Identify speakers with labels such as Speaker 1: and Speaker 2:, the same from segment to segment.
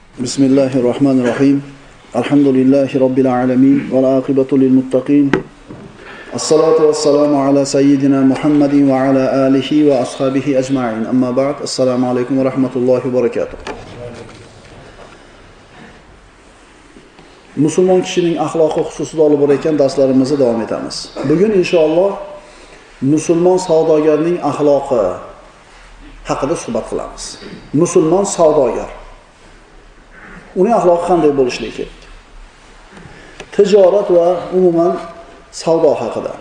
Speaker 1: Bismillahirrahmanirrahim. Elhamdülillahi Rabbil alemin. Ve l'âkibatu lil muttaqin. As-salatu vesselamu ala seyyidina Muhammedin ve ala alihi ve ashabihi ecma'in. Amma ba'd. Esselamu aleyküm ve rahmetullahi ve berekatuhu. Musulmon kishining axloqi xususida olib borayotgan darslarimizni davom etamiz. Bugun inshaalloh musulmon savdogarning axloqi haqida suhbat qilamiz. Musulmon savdogar. Uning axloqi qanday bo'lishligi kerak? Tijorat va umuman savdo haqida.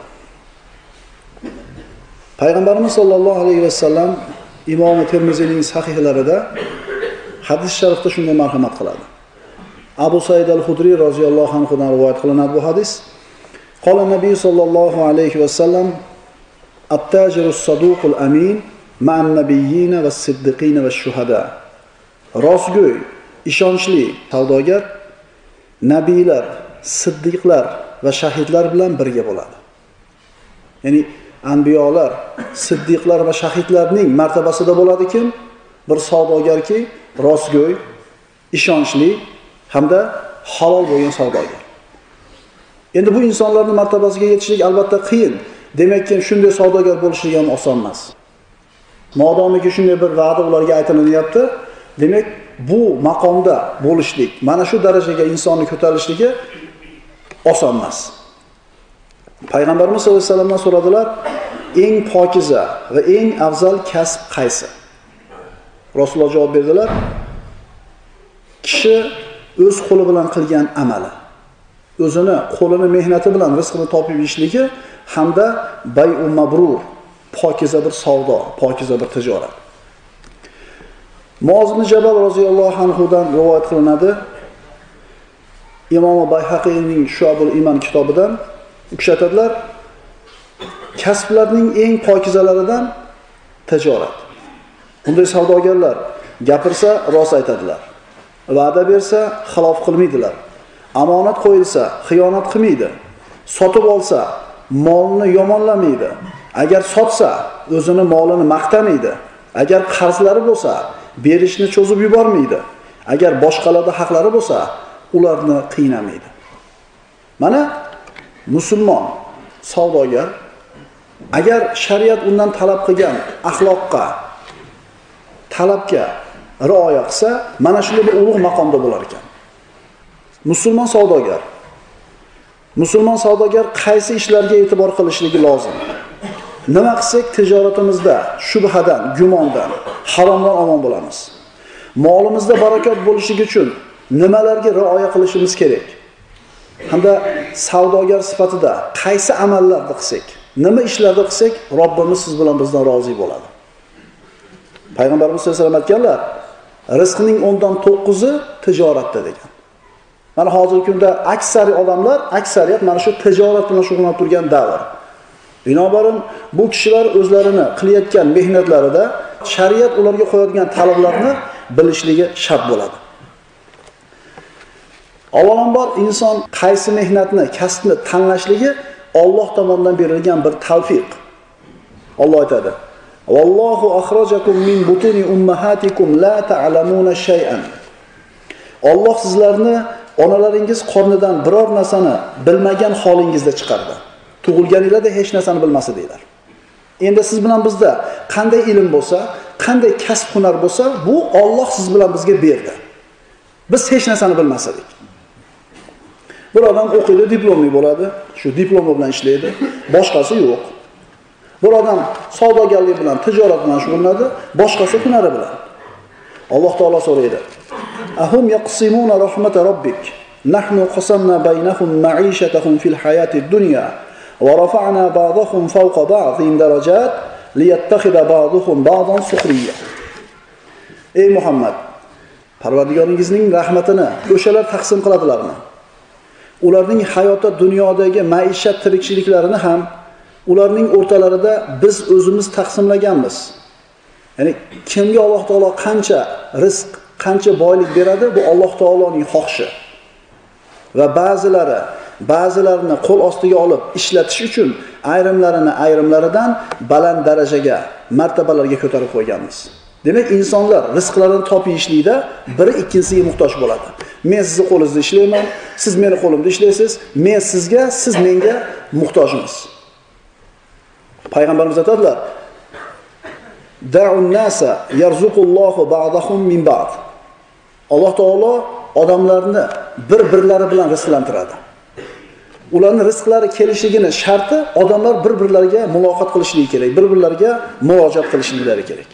Speaker 1: Payg'ambarimiz sollallohu alayhi vasallam Imom Termiziyning sahihlarida hadis sharifda shunday marhamat qiladi. Abu Said al-Hudri roziyallohu anhudan rivoyat qilinadi bu hadis. Qala Nabiy sollallohu alayhi vasallam: "At-tajiru as-saduqul amin ma'an nabiyyin va as-siddiqin va ash-shuhada." Rostgo'y, ishonchli savdogar nabiylar, siddiqlar va shahidlar bilan birga bo'ladi. Ya'ni anbiyolar, siddiqlar va shahidlarning martabasida bo'ladi kim? Bir savdogarki, rostgo'y, ishonchli hamda halol bo'lgan savdogar. Endi bu insonlarning martabasiga yetishlik albatta qiyin. Demakki, shunday savdogar bo'lishlik ham oson emas. Modomiki shunday bir va'da ularga aytilyapti, demak bu maqomda bo'lishlik, mana shu darajaga insonni ko'tarilishligi oson emas. Payg'ambarimiz sollallohu alayhi vasallamdan so'radilar, eng pokiza va eng afzal kasb qaysi? Rasululloh javob berdilar, kishi o'z qo'li bilan qilgan amali, o'zini qo'lini mehnati bilan rizqini topib yeyishligi hamda bay'u mabrur, pokiza bir savdo, pokiza bir tijorat. Muoz ibn Jabal roziyallohu anhudan rivoyat qilinadi. Imom Bayhaqiyning Shu'abul Iman kitobidan o'xshatadilar. Kasblarning eng pokizalaridan tijorat. Bunday savdogarlar gapirsa rost aytadilar. Va'da bersa xilof qilmaydilar. Amonat qo'yilsa xiyonat qilmaydi. Sotib olsa molni yomonlamaydi. Agar sotsa o'zini molini maqtamaydi. Agar qarzlari bo'lsa berishni cho'zib yubormaydi. Agar boshqalarda haqlari bo'lsa ularni qiynamaydi. Mana musulmon savdogar agar shariat undan talab qilgan axloqqa, talabga rioya qilsa, mana shunday bir ulug' maqomda bo'lar ekan. Musulmon savdogar qaysi ishlarga e'tibor qilishligi lozim? Nima qilsak tijoratimizda shubhadan, gumondan, haromdan omon bo'lamiz? Molimizda barakot bo'lishligi uchun nimalarga rioya qilishimiz kerak? Hamda savdogar sifatida qaysi amallarni qilsak, nima ishlarni qilsak Robbimiz siz bilan bizdan rozi bo'ladi? Payg'ambarimiz sollallohu alayhi vasallam aytganlar, rizqning 10dan 9i tijoratda degan. Mana hozirgi kunda aksariyat mana shu tijorat bilan shug'ullanib turgan davr. Binobarin bu kishilar o'zlarini qilayotgan mehnatlarida shariat ularga qo'yadigan talablarni bilishligi shart bo'ladi. Avvalambor inson qaysi mehnatni, kasbni tanlashligi Alloh tomonidan berilgan bir tavfiq. Alloh aytadi: "Vallohu akhrajakum min butuni ummahatikum la ta'lamuna shay'an." Alloh sizlarni onalaringiz qornidan biror narsani bilmagan holingizda chiqardi. Tug'ilganingizda hech narsani bilmasa deylar. Endi siz bilan bizda qanday ilm bo'lsa, qanday kasb hunar bo'lsa, bu Alloh siz bilan bizga berdi. Biz hech narsani bilmas edik. Bir odam o'qiydi, diplomli bo'ladi, shu diplomi bilan ishlaydi, boshqasi yo'q. Bir odam savdogarlik bilan, tijorat bilan shug'ullanadi, boshqasi hunari bilan. Alloh taolo so'raydi: "Ahum yaqsimuna rahmata robbik? Nahnu qasamna baynahum ma'ishatahum fil hayatid dunya va rafa'na ba'dahum fawqa ba'din darajat liyattakhida ba'duhum ba'dan sukhriya." Ey Muhammad, Parvardigoringizning rahmatini o'shalar taqsim qiladilarmi? Ularning hayotda dunyodagi maishat tirikchiliklarini ham ularning o'rtalarida biz o'zimiz taqsimlaganmiz. Ya'ni kimga Alloh taolo qancha rizq, qancha boylik beradi, bu Alloh taoloning xohishi. Va ba'zilarini qo'l ostiga olib ishlatish uchun ayrimlaridan baland darajaga, martabalarga ko'tarib qo'yganmiz. Demak, insonlar rizqlarini topishlikda biri ikkinchisiga muhtoj bo'ladi. Men sizni qo'lingizda ishlayman, siz meni qo'limda ishlaysiz, men sizga, siz menga muhtojmiz. Payg'ambarimiz aytadilar: "Da'un nasa yarzuqullohu ba'dahum min ba'd." Alloh taolo odamlarni bir-birlari bilan rizqlantiradi. Ularning rizqlari kelishligini sharti odamlar bir-birlariga muloqot qilishligi kerak, bir-birlariga murojaat qilishliklari kerak.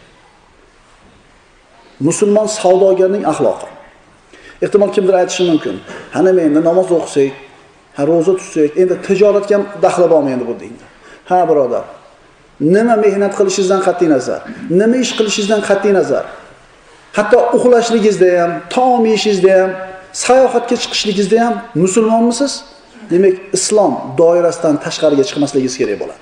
Speaker 1: Musulmon savdogarning axloqi. Ehtimol kimdir aytishi mumkin: "Hana endi namoz o'qisak, roza tutsak, endi tijoratga daxli bormi endi bu dinda?" Ha birodar, nima mehnat qilishingizdan qat'iy nazar, nima ish qilishingizdan qat'iy nazar, hatto uxlashligingizda ham, taom yeyishingizda ham, sayohatga chiqishligingizda ham musulmonmisiz? Demak, islom doirasidan tashqariga chiqmasligingiz kerak bo'ladi.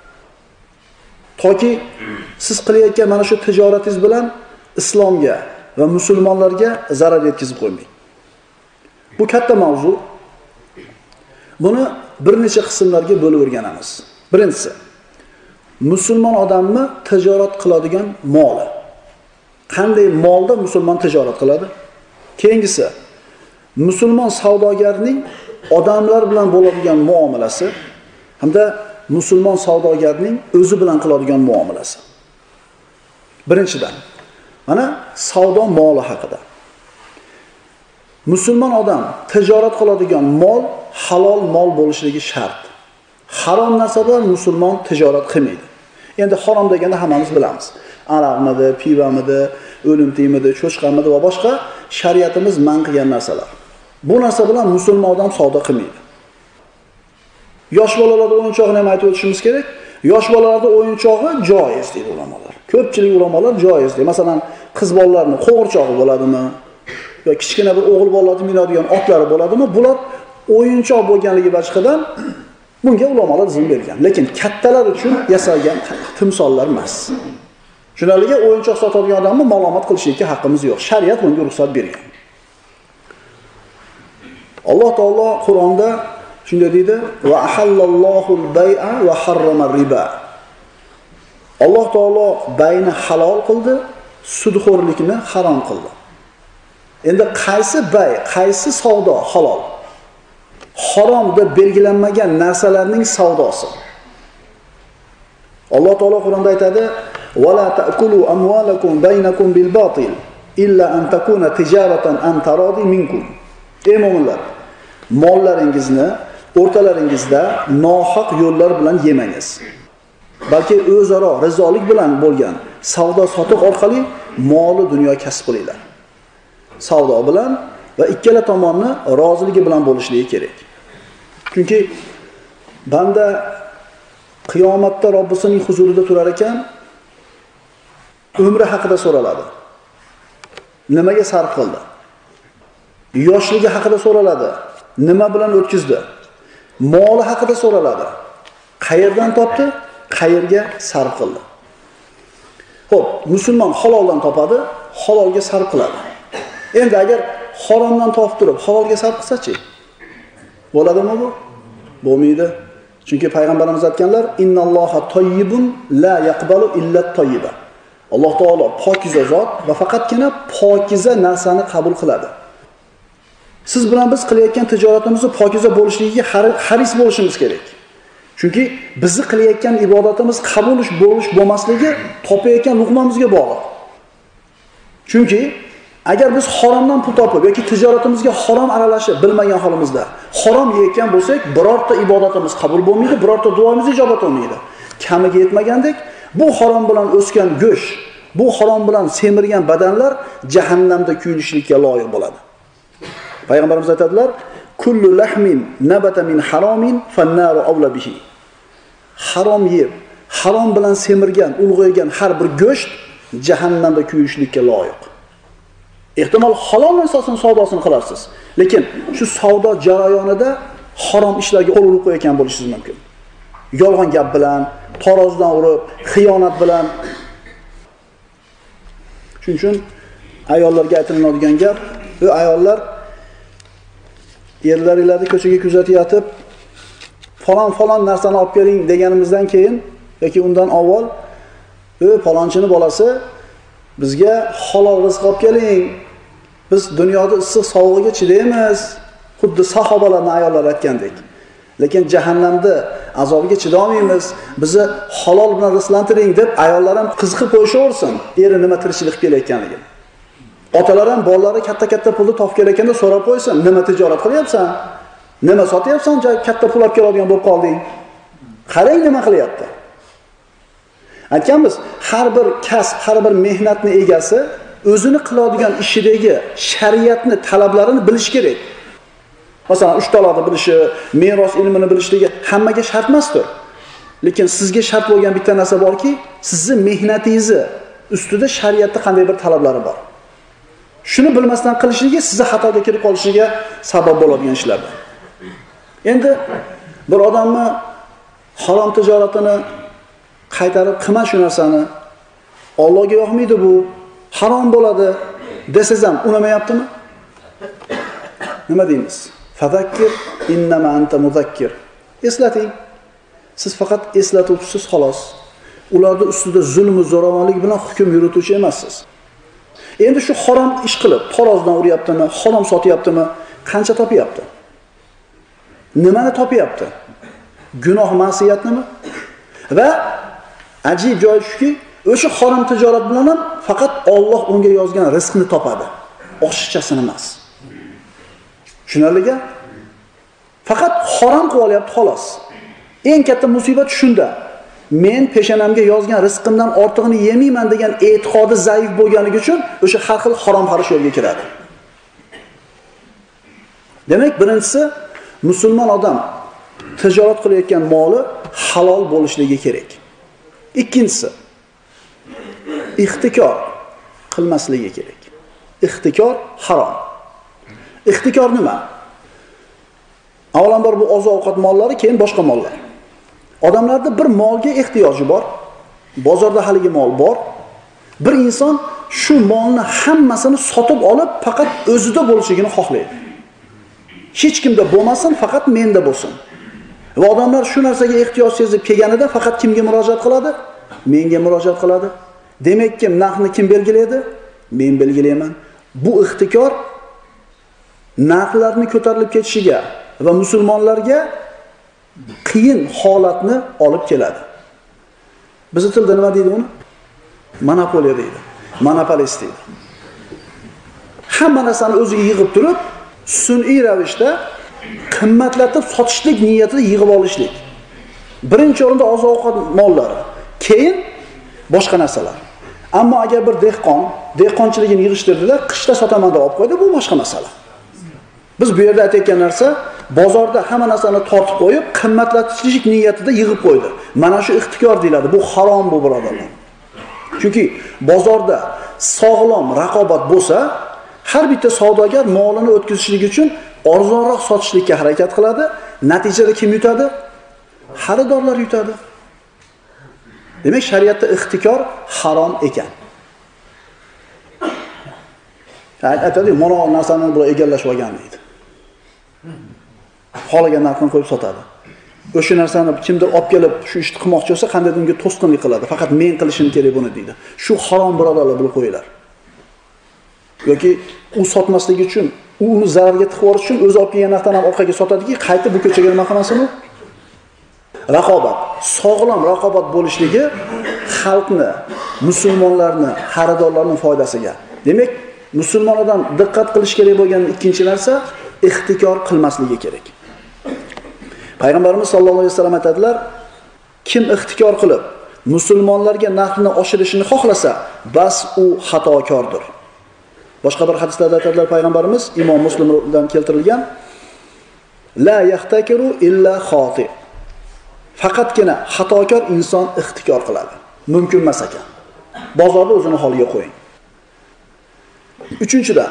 Speaker 1: Toki siz qilayotgan mana shu tijoratingiz bilan islomga va musulmonlarga zarar yetkazib qo'ymang. Bu katta mavzu. Buni bir necha qismlarga bo'lib o'rganamiz. Birinchisi, musulmon odamni tijorat qiladigan moli. Qanday molda musulmon tijorat qiladi? Keyingisi, musulmon savdogarning odamlar bilan bo'ladigan muomalasi hamda musulmon savdogarning o'zi bilan qiladigan muomalasi. Birinchidan, mana savdo moli haqida. Musulmon odam tijorat qiladigan mol halol mol bo'lishligi shart. Harom narsadan musulmon tijorat qilmaydi. Endi harom deganda hammamiz bilamiz. Aroqmidi, pivamidi, o'limtikmidi, cho'chqamidi va boshqa shariatimiz man qilgan narsalar. Bu narsa bilan musulmon odam savdo qilmaydi. Yosh bolalarda o'yinchoqni ham aytib o'tishimiz kerak. Yosh bolalarda o'yinchog'i joiz deydi ulamolar. Ko'pchilik ulamolar joiz deydi. Masalan, qiz bolalarning qo'g'irchog'i bo'ladimi? Yo kichkina bir o'g'il bolalarning minadigan otlari bo'ladimi? Bular o'yinchoq bo'lganligi vajhidan bunga ulamolar izn bergan. Lekin kattalar uchun yasalgan timsollar emas. Shunaliga o'yinchoq sotadigan odamni ma'lumot qilishga haqqimiz yo'q. Shariat bunga ruxsat bergan. Alloh taolo Qur'onda shunday deydi: "Va ahallallohul bay'a va harrama riba." Alloh taolo bayni halol qildi, sudxo'rlikni harom qildi. Endi qaysi bay, qaysi savdo halol? Harom deb belgilanmagan narsalarning savdosi. Alloh taolo Qur'onda aytadi: "Va la ta'kulu amwalakum baynakum bil batil illa an takuna tijaratan an taradi minkum." Ey mu'minlar, mollaringizni o'rtalaringizda nohaq yo'llar bilan yemangiz. Balki o'zaro rizolik bilan bo'lgan savdo sotiq orqali moli dunyo kasb qilinglar. Savdo bilan va ikkala tomonni roziligi bilan bo'lishligi kerak. Chunki banda qiyomatda Robbisining huzurida turar ekan, umri haqida so'raladi. Nimaga sarf qildi? Yoshligi haqida so'raladi. Nima bilan o'tkazdi? Moli haqida so'raladi. Qayerdan topdi? Qayerga sarf qildi? Xo'p, musulmon haloldan topadi, halolga sarf qiladi. Endi agar haromdan topib turib halolga sarf qilsa-chi? Bo'ladimi bu? Bo'lmaydi. Chunki payg'ambarimiz aytganlar: "Innalloha toyyibun la yaqbalu illa toyyiba." Alloh taolo pokiza zot va faqatgina pokiza narsani qabul qiladi. Siz bilan biz qilayotgan tijoratimizni pokiza bo'lishligiga haris bo'lishimiz kerak. Chunki bizni qilayotgan ibodatimiz qabul bo'lish bo'lmasligi topayotgan luqmamizga bog'liq. Chunki agar biz haromdan pul topib yoki tijoratimizga harom aralashib bilmagan holimizda harom yeyotgan bo'lsak, birorta ibodatimiz qabul bo'lmaydi, birorta duomiz ijobat bo'lmaydi. Kamiga yetmagandek, bu harom bilan o'sgan go'sht, bu harom bilan semirgan badanlar jahannamda kuyulishlikka loyiq bo'ladi. Payg'ambarimiz aytadilar: "Kullu lahmin nabata min haromin fan-naru awla bihi." Harom yeb, harom bilan semirgan, ulg'aygan har bir go'sht jahannamda kuyishlikka loyiq. Ehtimol halol narsasini savdosini qilarsiz, lekin shu savdo jarayonida harom ishlarga qo'l urib qo'ygan bo'lishingiz mumkin. Yolg'on gap bilan, tarozidan urib, xiyonat bilan. Shuning uchun ayollarga aytiladigan gap, bu ayollar erlaringizni ko'chaga kuzatib yotib, falon narsani olib keling deganimizdan keyin yoki undan avval, falonchini bolasi Bizga halol rizq olib keling. Biz dunyoda issiq sovug'iga chidaymiz. Xuddi sahobalarning ayollari aytgandek. Lekin jahannamda azobiga chidolmaymiz. Bizni halol bilan rizqlantiring deb ayollar ham qiziqib qo'yishaversin. Eri nima tirikchilik qilayotganligini. Otalar ham bolalari katta-katta pulni topib kelayotganda so'rab qo'ysin, nima tijorat qilyapsan? Nima sotyapsan? Katta pul olib keladigan bo'lib qolding. Qarang nima qilyapti. Aytganmiz, har bir kasb, har bir mehnatni egasi o'zini qiladigan ishidagi shariatni talablarini bilish kerak. Masalan, 3 talabni bilishi, meros ilmini bilishligi hammaga shart emasdir. Lekin sizga shart bo'lgan bitta narsa borki, sizning mehnatingizni ustida shariatda qanday bir talablari bor. Shuni bilmasdan qilishligi sizni xatoga kirib qolishiga sabab bo'ladigan ishlardir. Endi bir odamni harom tijoratini qaytarib qilma shu narsani. Allohga yoqmaydi bu, harom bo'ladi desangiz ham unamayaptimi? Nima deymiz? Fadakkir innama anta muzakkir. Eslating. Siz faqat eslatuvchisiz xolos. Ularning ustida zulm va zo'ravonlik bilan hukm yurituvchi emassiz. Endi shu harom ish qilib, tarozdan uryaptimi, harom sotyaptimi, qancha topyapti? Nimani topyapti? Gunoh, ma'siyatnimi? Va ajib joyi shuki, o'sha harom tijorat bilan ham faqat Alloh unga yozgan rizqni topadi. Oshiqchasini emas. Tushunarliga? Faqat harom qilib olyapti xolos. Eng katta musibat shunda. Men peshanamga yozgan rizqimdan ortig'ini yemayman degan e'tiqodi zaif bo'lganligi uchun o'sha har xil harom xarish yo'lga kiradi. Demak, birinchisi musulmon odam tijorat qilayotgan moli halol bo'lishligi kerak. Ikkinchisi ixtikor qilmasligi kerak. Ixtikor harom. Ixtikor nima? Avvalambor bu oziq-ovqat mollari, keyin boshqa mollar. Odamlarda bir molga ehtiyoji bor. Bozorda haligi mol bor. Bir inson shu molni hammasini sotib olib, faqat o'zida bo'lishini xohlaydi. Hech kimda bo'lmasin, faqat menda bo'lsin. Va odamlar shu narsaga ehtiyoj sezib kelganida faqat kimga murojaat qiladi? Menga murojaat qiladi. Demak, kim narxni kim belgilaydi? Men belgilayman. Bu ixtikor narxlarni ko'tarilib ketishiga va musulmonlarga qiyin holatni olib keladi. Bizning tilda nima deydi uni? Monopoliya deydi. Monopolist deydi. Hamma narsani o'ziga yig'ib turib, sun'iy ravishda qimmatlatib sotishlik niyatida yig'ib olishlik. Birinchi o'rinda oziq-ovqat mollari, keyin boshqa narsalar. Ammo agar bir dehqonchiligini yig'ishtirdilar, qishda sotaman deb olib qo'ydi, bu boshqa masala. Biz bu yerda aytayotgan narsa, bozorda hamma narsani tortib qo'yib, qimmatlatishlik niyatida yig'ib qo'ydi. Mana shu ixtikor deyiladi. Bu harom bu birodarlar. Chunki bozorda sog'lom raqobat bo'lsa, har bitta savdogar molini o'tkazishlik uchun arzonroq sotishlikka harakat qiladi. Natijada kim yutadi? Xaridorlar yutadi. Demak, shariatda ixtikor harom ekan. Aytadi, mana narsani bular egallashib olgan deydi. Xolagan narxini qo'yib sotadi. O'sha narsani kimdir olib kelib shu ishni qilmoqchi bo'lsa, qandaydir unga to'sqinlik qiladi. Faqat men qilishim kerak buni deydi. Shu harom birodarlar bilib qo'yinglar. Yoki u sotmasligi uchun, uni zararga tiqib yuborish uchun o'zi olib kelgan narxdan ham orqaga sotadiki, qaytib bu ko'chaga nima qilmasin u? Raqobat, sog'lom raqobat bo'lishligi xalqni, musulmonlarni, xaridorlarning foydasiga. Demak, musulmon odam diqqat qilish kerak bo'lgan ikkinchi narsa ixtikor qilmasligi kerak. Payg'ambarimiz sollallohu alayhi vasallam aytadilar, kim ixtikor qilib musulmonlarga narxni oshirishni xohlasa, bas u xatokordir. Boshqa bir hadislarda aytadilar payg'ambarimiz, Imom Muslimdan keltirilgan, la yaxtakiru illa xoti. Faqatgina xatokor inson ixtikor qiladi. Mumkin emas ekan. Bozorda o'zini holiga qo'ying. Uchinchidan,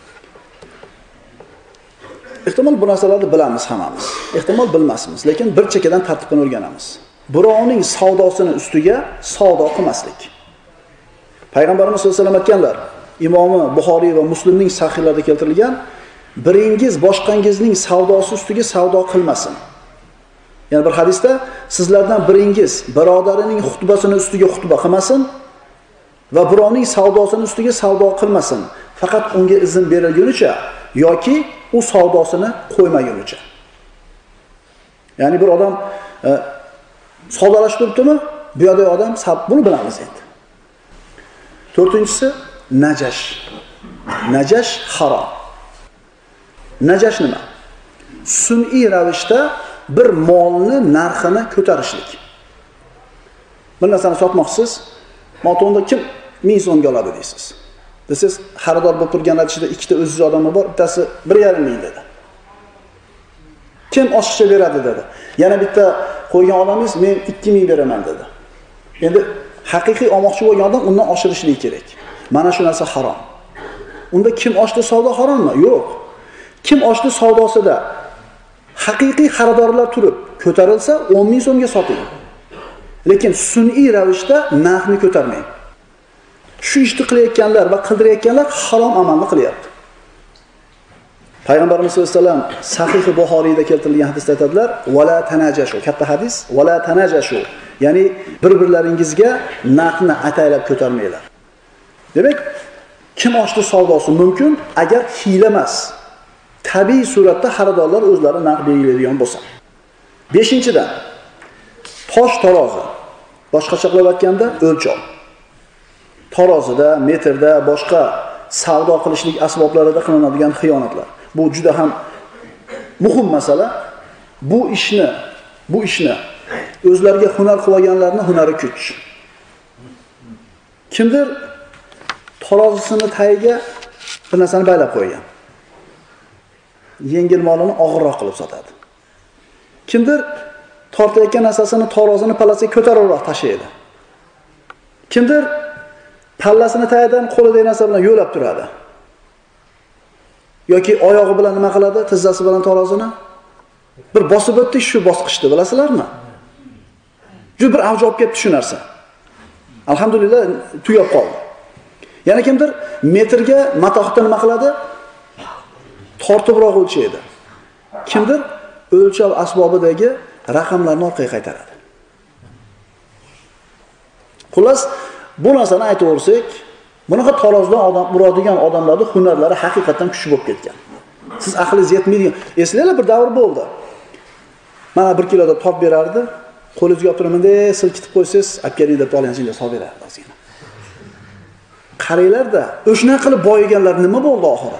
Speaker 1: ehtimol bu narsalarni bilamiz hammamiz. Ehtimol bilmasmiz, lekin bir chekkadan tartibni o'rganamiz. Birovning savdosini ustiga savdo qilmaslik. Payg'ambarimiz sollallohu alayhi vasallam aytganlar, Imomi Buxoriy va Muslimning sahihlarida keltirilgan, biringiz boshqangizning savdosi ustiga savdo qilmasin. Ya'ni bir hadisda sizlardan biringiz birodarining xutbasini ustiga xutba qilmasin va birovning savdosini ustiga savdo qilmasin. Faqat unga izn berilgunicha yoki u savdosini qo'ymagunicha. Ya'ni bir odam savdolashib turibdimi? Bu yerda odam buni bilamiz endi. To'rtinchisi najash. Najash harom. Najash nima? Sun'iy ravishda bir molni narxini ko'tarishlik. Bir narsani sotmoqchisiz, motonda kim 1000 so'mga oladi deysiz. Siz xaridor bo'lib turganlar ichida ikkita o'ziz odam bor, bittasi 1,5 ming dedi. Kim oshiqcha beradi dedi. Yana bitta qo'ygan odamingiz men 2000 beraman dedi. Endi haqiqiy olmoqchi bo'lgan odam undan oshirishligi kerak. Mana shu narsa harom. Unda kim oshdi savdo harommi? Yo'q. Kim oshdi savdosida haqiqiy xaridorlar turib ko'tarilsa 10 ming so'mga soting. Lekin sun'iy ravishda narxni ko'tarmang. Shu ishni qilayotganlar va qildirayotganlar harom amalni qilyapti. Payg'ambarimiz sollallohu alayhi vasallam Sahih Buxoriyda keltirilgan hadisda aytadilar: "Va la tanajashu." Katta hadis, "Va la tanajashu." Ya'ni bir-birlaringizga narxni ataylab ko'tarmanglar. Demak, kim oshdi savdosi mumkin agar hiyla emas, tabiiy suratda xaridorlar o'zlari narx belgilaydigan bo'lsa. 5-dan tosh tarozi. Boshqacha qilib aytganda o'lchov. Tarozida, metrda, boshqa savdo qilishlik asboblarida qilinadigan xiyonatlar. Bu juda ham muhim masala. Bu ishni o'zlariga hunar qilib olganlarning hunari kuch. Kimdir tarozisini tagiga bir narsani baylab qo'ygan. Yengil molini og'irroq qilib sotadi. Kimdir tortayotgan narsasini tarozini pallasiga ko'taribroq tashlaydi. Kimdir pallasini tagidan qo'lidagi narsa bilan yo'lab turadi. Yoki oyog'i bilan nima qiladi? Tizzasi bilan tarozini bir bosib o'tdi shu bosqichda, bilasizlarmi? Juda bir avj olib ketdi shu narsa. Alhamdulillah tugab qoldi. Yana kimdir metrga matohda nima qiladi? Tortibroq o'lchaydi. Kimdir o'lchov asbobidagi raqamlarni orqaga qaytaradi. Xullas, bu narsani aytaversak, bunaqa tarozdan odam uradigan odamlarning hunarlari haqiqatan kuchli bo'lib ketgan. Siz aqlingiz yetmaydigan. Eslanglar, bir davr bo'ldi. Mana 1 kiloda top berardi, qo'lingizga olib turaman deb silkitib qo'ysangiz, olib keling deb olganingizga solib berardi o'zingizga. Qaranglar-da, o'shuna qilib boyiganlar nima bo'ldi oxiri?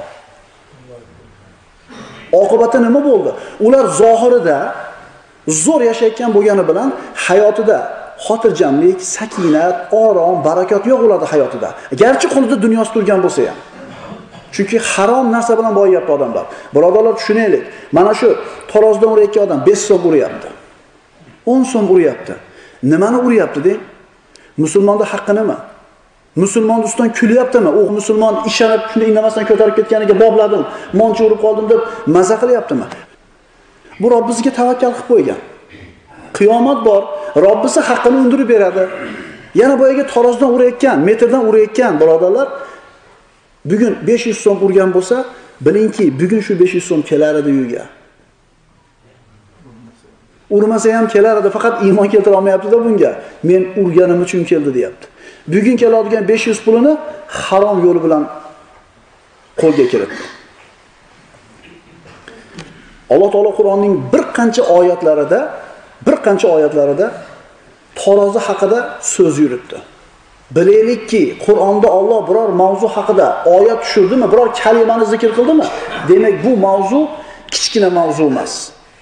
Speaker 1: Oqibati nima bo'ldi? Ular zohirida zo'r yashayotgan bo'lgani bilan hayotida xotirjamlik, sakinat, orom, barakot yo'q ularning hayotida. Garchi qo'lida dunyosi turgan bo'lsa ham. Chunki harom narsa bilan boyiyapti odamlar. Birodarlar, tushunaylik. Mana shu tarozdan urayotgan odam 5 so'm uryapti. 10 so'm uryapti. Nimani uryapti deng? Musulmonning haqqi nima? Musulmon ustidan kulyaptimi? U musulmon ishonib shunday indamasdan ko'tarib ketganiga bobladim, moncha urib qoldim deb maza qilyaptimi? Bu Robbimizga tavakkal qilib qo'ygan. Qiyomat bor, Robbisi haqqini undirib beradi. Yana boyaga tarozdan urayotgan, metrdan urayotgan birodarlar, bugun 500 so'm urgan bo'lsa, bilingki, bugun shu 500 so'm kelar edi uyga. Urmasa ham kelar edi, faqat iymon keltira olmayapti-da bunga. Men urganim uchun keldi deyapti. Bugun keladigan 500 pulini harom yo'li bilan qo'lga kiritdi. Alloh taolo Qur'onning bir qancha oyatlarida tarozi haqida so'z yuritdi. Bilaylikki, Qur'onda Alloh biror mavzu haqida oyat tushirdimi, biror kalimani zikr qildimi? Demak, bu mavzu kichkina mavzu emas.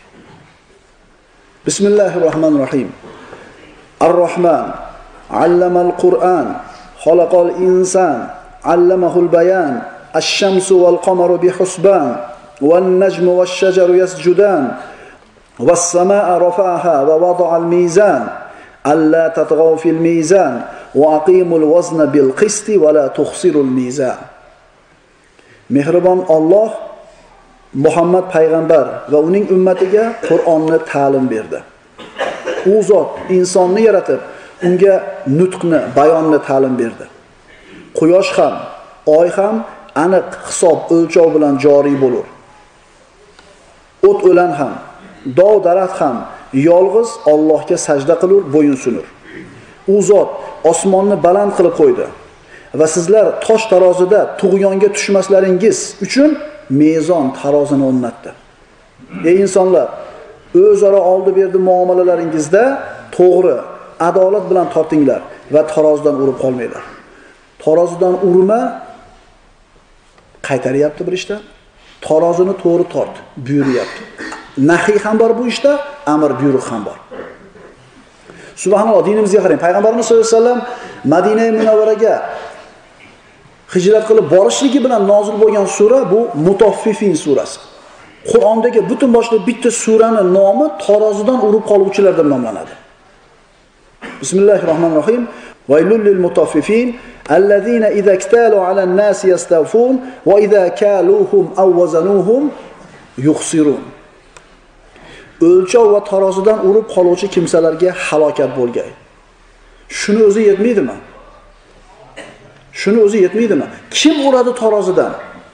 Speaker 1: Bismillahirrohmanirrohim. Ar-Rahman allamal Qur'an, xalaqal insan, allamahul bayan, ash-shamsu wal qamaru bihusban, wan najmu wash-shajaru yasjudan, was-samaa'a rafa'aha wa wada'al mizan, alla tatghaw fil mizan, wa aqimul wazna bil qisti wa la tukhsirul mizan. Mehribon Alloh Muhammad payg'ambar va uning ummatiga Qur'onni ta'lim berdi. U zot insonni yaratib, unga nutqni, bayonni ta'lim berdi. Quyosh ham, oy ham aniq hisob o'lchov bilan joriy bo'lur. O't o'lan ham, dov daraxt ham yolg'iz Allohga sajda qilur, bo'yin sunur. U zot osmonni baland qilib qo'ydi. va sizlar tosh tarozida tug'yonga tushmaslaringiz uchun mezon tarozini o'rnatdi. Ey insonlar, o'zaro oldi-berdi muomalalaringizda to'g'ri, adolat bilan tortinglar va tarozidan urib qolmanglar. Tarozidan urma qaytaryapti bir ishda. Tarozini to'g'ri tort, buyuryapti. Nahiy ham bor bu ishda, amr buyruq ham bor. Subhanalloh, dinimizga qarang. Payg'ambarimiz sollallohu alayhi vasallam Madina Munavvaraga hijrat qilib borishligi bilan nozil bo'lgan sura bu Mutaffifin surasi. Qur'ondagi butun boshli bitta suraning nomi tarozidan urib qoluvchilar deb nomlanadi. Bismillahirrohmanirrohim. Vaylul lil mutaffifin allazina idza iktalu alan nas yastawfun va idza kaluhum aw wazanuhum yukhsirun. O'lchov va tarozidan urib qoluvchi kimsalarga halokat bo'lgay. Shuni o'zi yetmaydimi? Shuni o'zi yetmaydimi? Kim uradi tarozidan?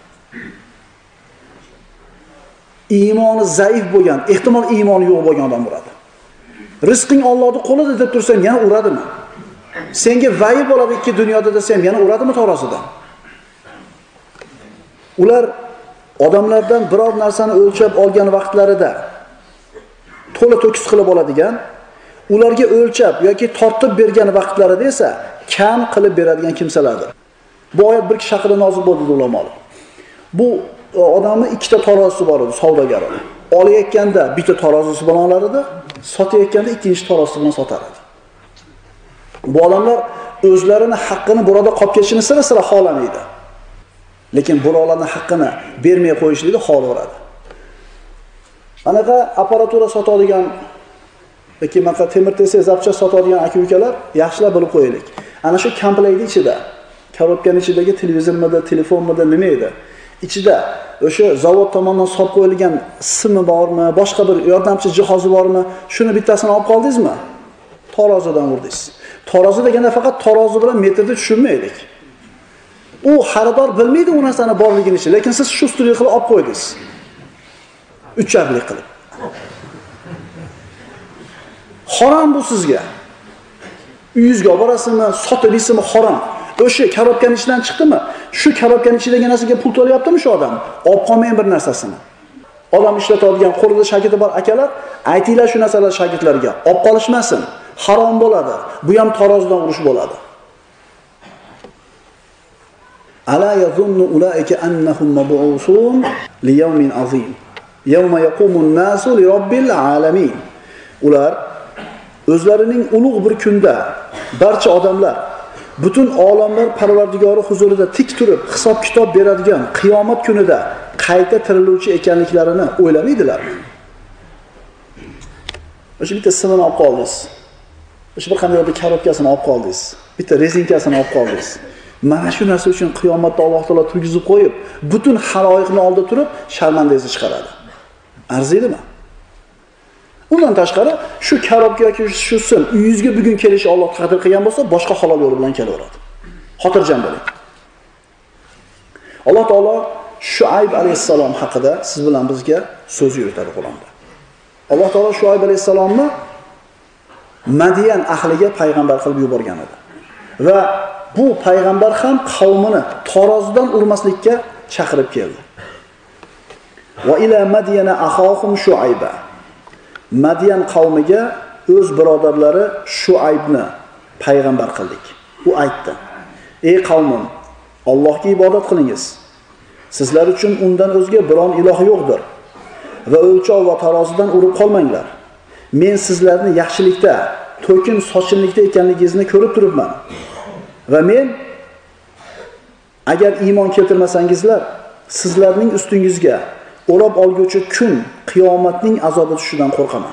Speaker 1: Iymoni zaif bo'lgan, ehtimol iymoni yo'q bo'lgan odam uradi. Rizqing Allohning qo'lida deb tursang, yana uradimi? Senga vayi bo'ladi ikki dunyoda desam, yana uradimi tarozidan? Ular odamlardan biror narsani o'lchab olgan vaqtlarida to'la to'kis qilib oladigan, ularga o'lchab yoki tortib bergan vaqtlarida esa kam qilib beradigan kimsalardir. Bu oyat bir kishi haqida nozil bo'ldi ulamolar. Bu odamning ikkita tarozisi bor edi, savdogar edi. Olayotganda bitta tarozisi bilan olar edi, sotayotganda ikkinchi tarozisi bilan sotar edi. Bu odamlar o'zlarining haqqini burada qolib ketishini sira xohlamaydi. Lekin birovlarning haqqini bermay qo'yishlikni xohlaydi. Anaqa apparatura sotadigan yoki maqa temir tesa zapcha sotadigan aka-ukalar yaxshilab bilib qo'yaylik. Ana shu komplektning ichida, korobkaning ichidagi televizormidi, telefonmidi, nima edi? Ichida o'sha zavod tomonidan solib qo'yilgan simi bormi, boshqa bir yordamchi jihozi bormi? Shuni bittasini olib qoldingizmi? Tarozidan urdingiz. Tarozi deganda faqat tarozi bilan metrda tushunmaylik. U xaridor bilmaydi u narsani borligini, lekin siz shu ustiga qilib olib qo'ydingiz. 3 charxlik qilib. Harom bu sizga. Uyingizga borasizmi, sotilisizmi harom. O'sha korobkaning ichidan chiqdimi? Shu korobkaning ichidagi narsaga pul to'layaptimi shu odam? Olib qolmang bir narsasini. Odam ishlatadigan qo'lida shagirdi bor akalar, aytinglar shu narsalar shogirdlarga, olib qolishmasin. Harom bo'ladi. Bu ham tarozidan urush bo'ladi. Ala yazunnu ulaika annahum mab'usun li yawmin azim. Yawma yaqumun nasu li robbil alamin. Ular o'zlarining ulug' bir kunda barcha odamlar butun olamlar Parvardigori huzurida tik turib hisob kitob beradigan qiyomat kunida qayta tiriluvchi ekanliklarini o'ylamaydilar. O'sha bitta simini olib qoldingiz. O'sha bir qanday bir korobkasini olib qoldingiz. Bitta rezinkasini olib qoldingiz. Mana shu narsa uchun qiyomatda Alloh taolo turgizib qo'yib, butun haloyiqni oldida turib sharmandangizni chiqaradi. Arziydimi? Undan tashqari shu korobka yoki shu sim uyingizga bugun kelishi Alloh taqdir qilgan bo'lsa, boshqa halol yo'l bilan kelaveradi. Xotirjam bo'ling. Alloh taolo Shuayb alayhissalom haqida siz bilan bizga so'z yuritadi Qur'onda. Alloh taolo Shuayb alayhissalomni Madiyan ahliga payg'ambar qilib yuborgan edi. Va bu payg'ambar ham qavmini tarozidan urmaslikka chaqirib keldi. Va ila Madiyana axahum Shuayba. Madiyan qavmiga o'z birodarlari Shuaybni payg'ambar qildik. U aytdi: "Ey qavmim, Allohga ibodat qilingiz. Sizlar uchun undan o'zga biron iloh yo'qdir. Va o'lchov va tarozidan urib qolmanglar. Men sizlarni yaxshilikda, to'kin sochinlikda ekanligingizni ko'rib turibman. Va men agar iymon keltirmasangizlar, sizlarning ustingizga o'rab olguvchi kun qiyomatning azobi tushishidan qo'rqaman.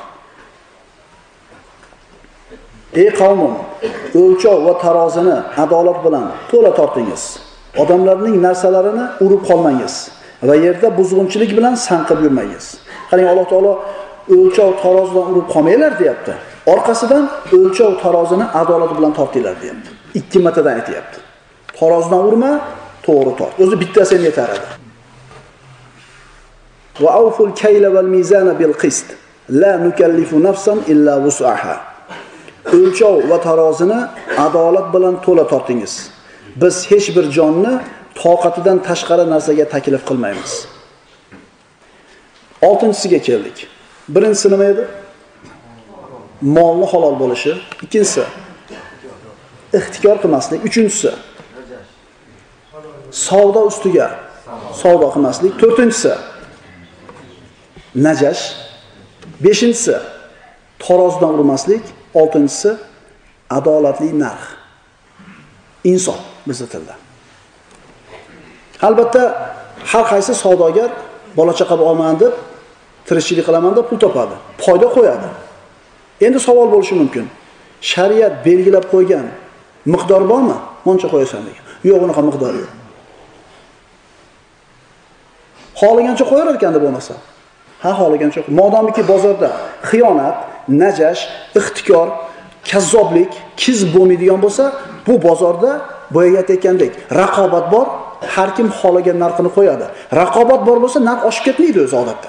Speaker 1: Ey qavmim, o'lchov va tarozini adolat bilan to'la tortingiz. Odamlarning narsalarini urib qolmangiz va yerda buzg'unchilik bilan sanqib yurmangiz." Qarang, Alloh taolo o'lchov tarozidan urib qolmanglar deyapti. Orqasidan o'lchov tarozini adolat bilan tortinglar deyapti. Ikki martadan aytayapti. Tarozidan urma, to'g'ri tort. O'zi bittasi ham yetar edi. Va awful kayla val mizana bil qist. La nukallifu nafsan illa wus'aha. O'lchov va tarozini adolat bilan to'la tortingiz Biz hech bir jonni toqatidan tashqari narsaga taklif qilmaymiz. 6-siga keldik. Birinchisi nima edi? Molni halol bo'lishi. Ikkinchisi ixtikor qilmaslik. Uchinchisi savdo ustiga savdo qilmaslik. To'rtinchisi najash. Beshinchisi tarozidan urmaslik. Oltinchisi adolatli narx. Insof bizning tilda. Albatta har qaysi savdogar bola chaqa olman deb tirikchilik qilaman deb pul topadi, foyda qo'yadi. Endi savol bo'lishi mumkin. Shariat belgilab qo'ygan miqdor bormi? Moncha qo'yasan degan. Yo'q, unaqa miqdor yo'q. Xohlagancha qo'yarar ekan deb bo'lmasa. Ha, xohlagancha. Modomiki bozorda xiyonat, najash, ixtikor, kazzoblik, kizb bo'lmaydigan bo'lsa, bu bozorda boyaga aytgandek raqobat bor, har kim xohlagan narxini qo'yadi. Raqobat bor bo'lsa, narx oshib ketmaydi o'zi odatda.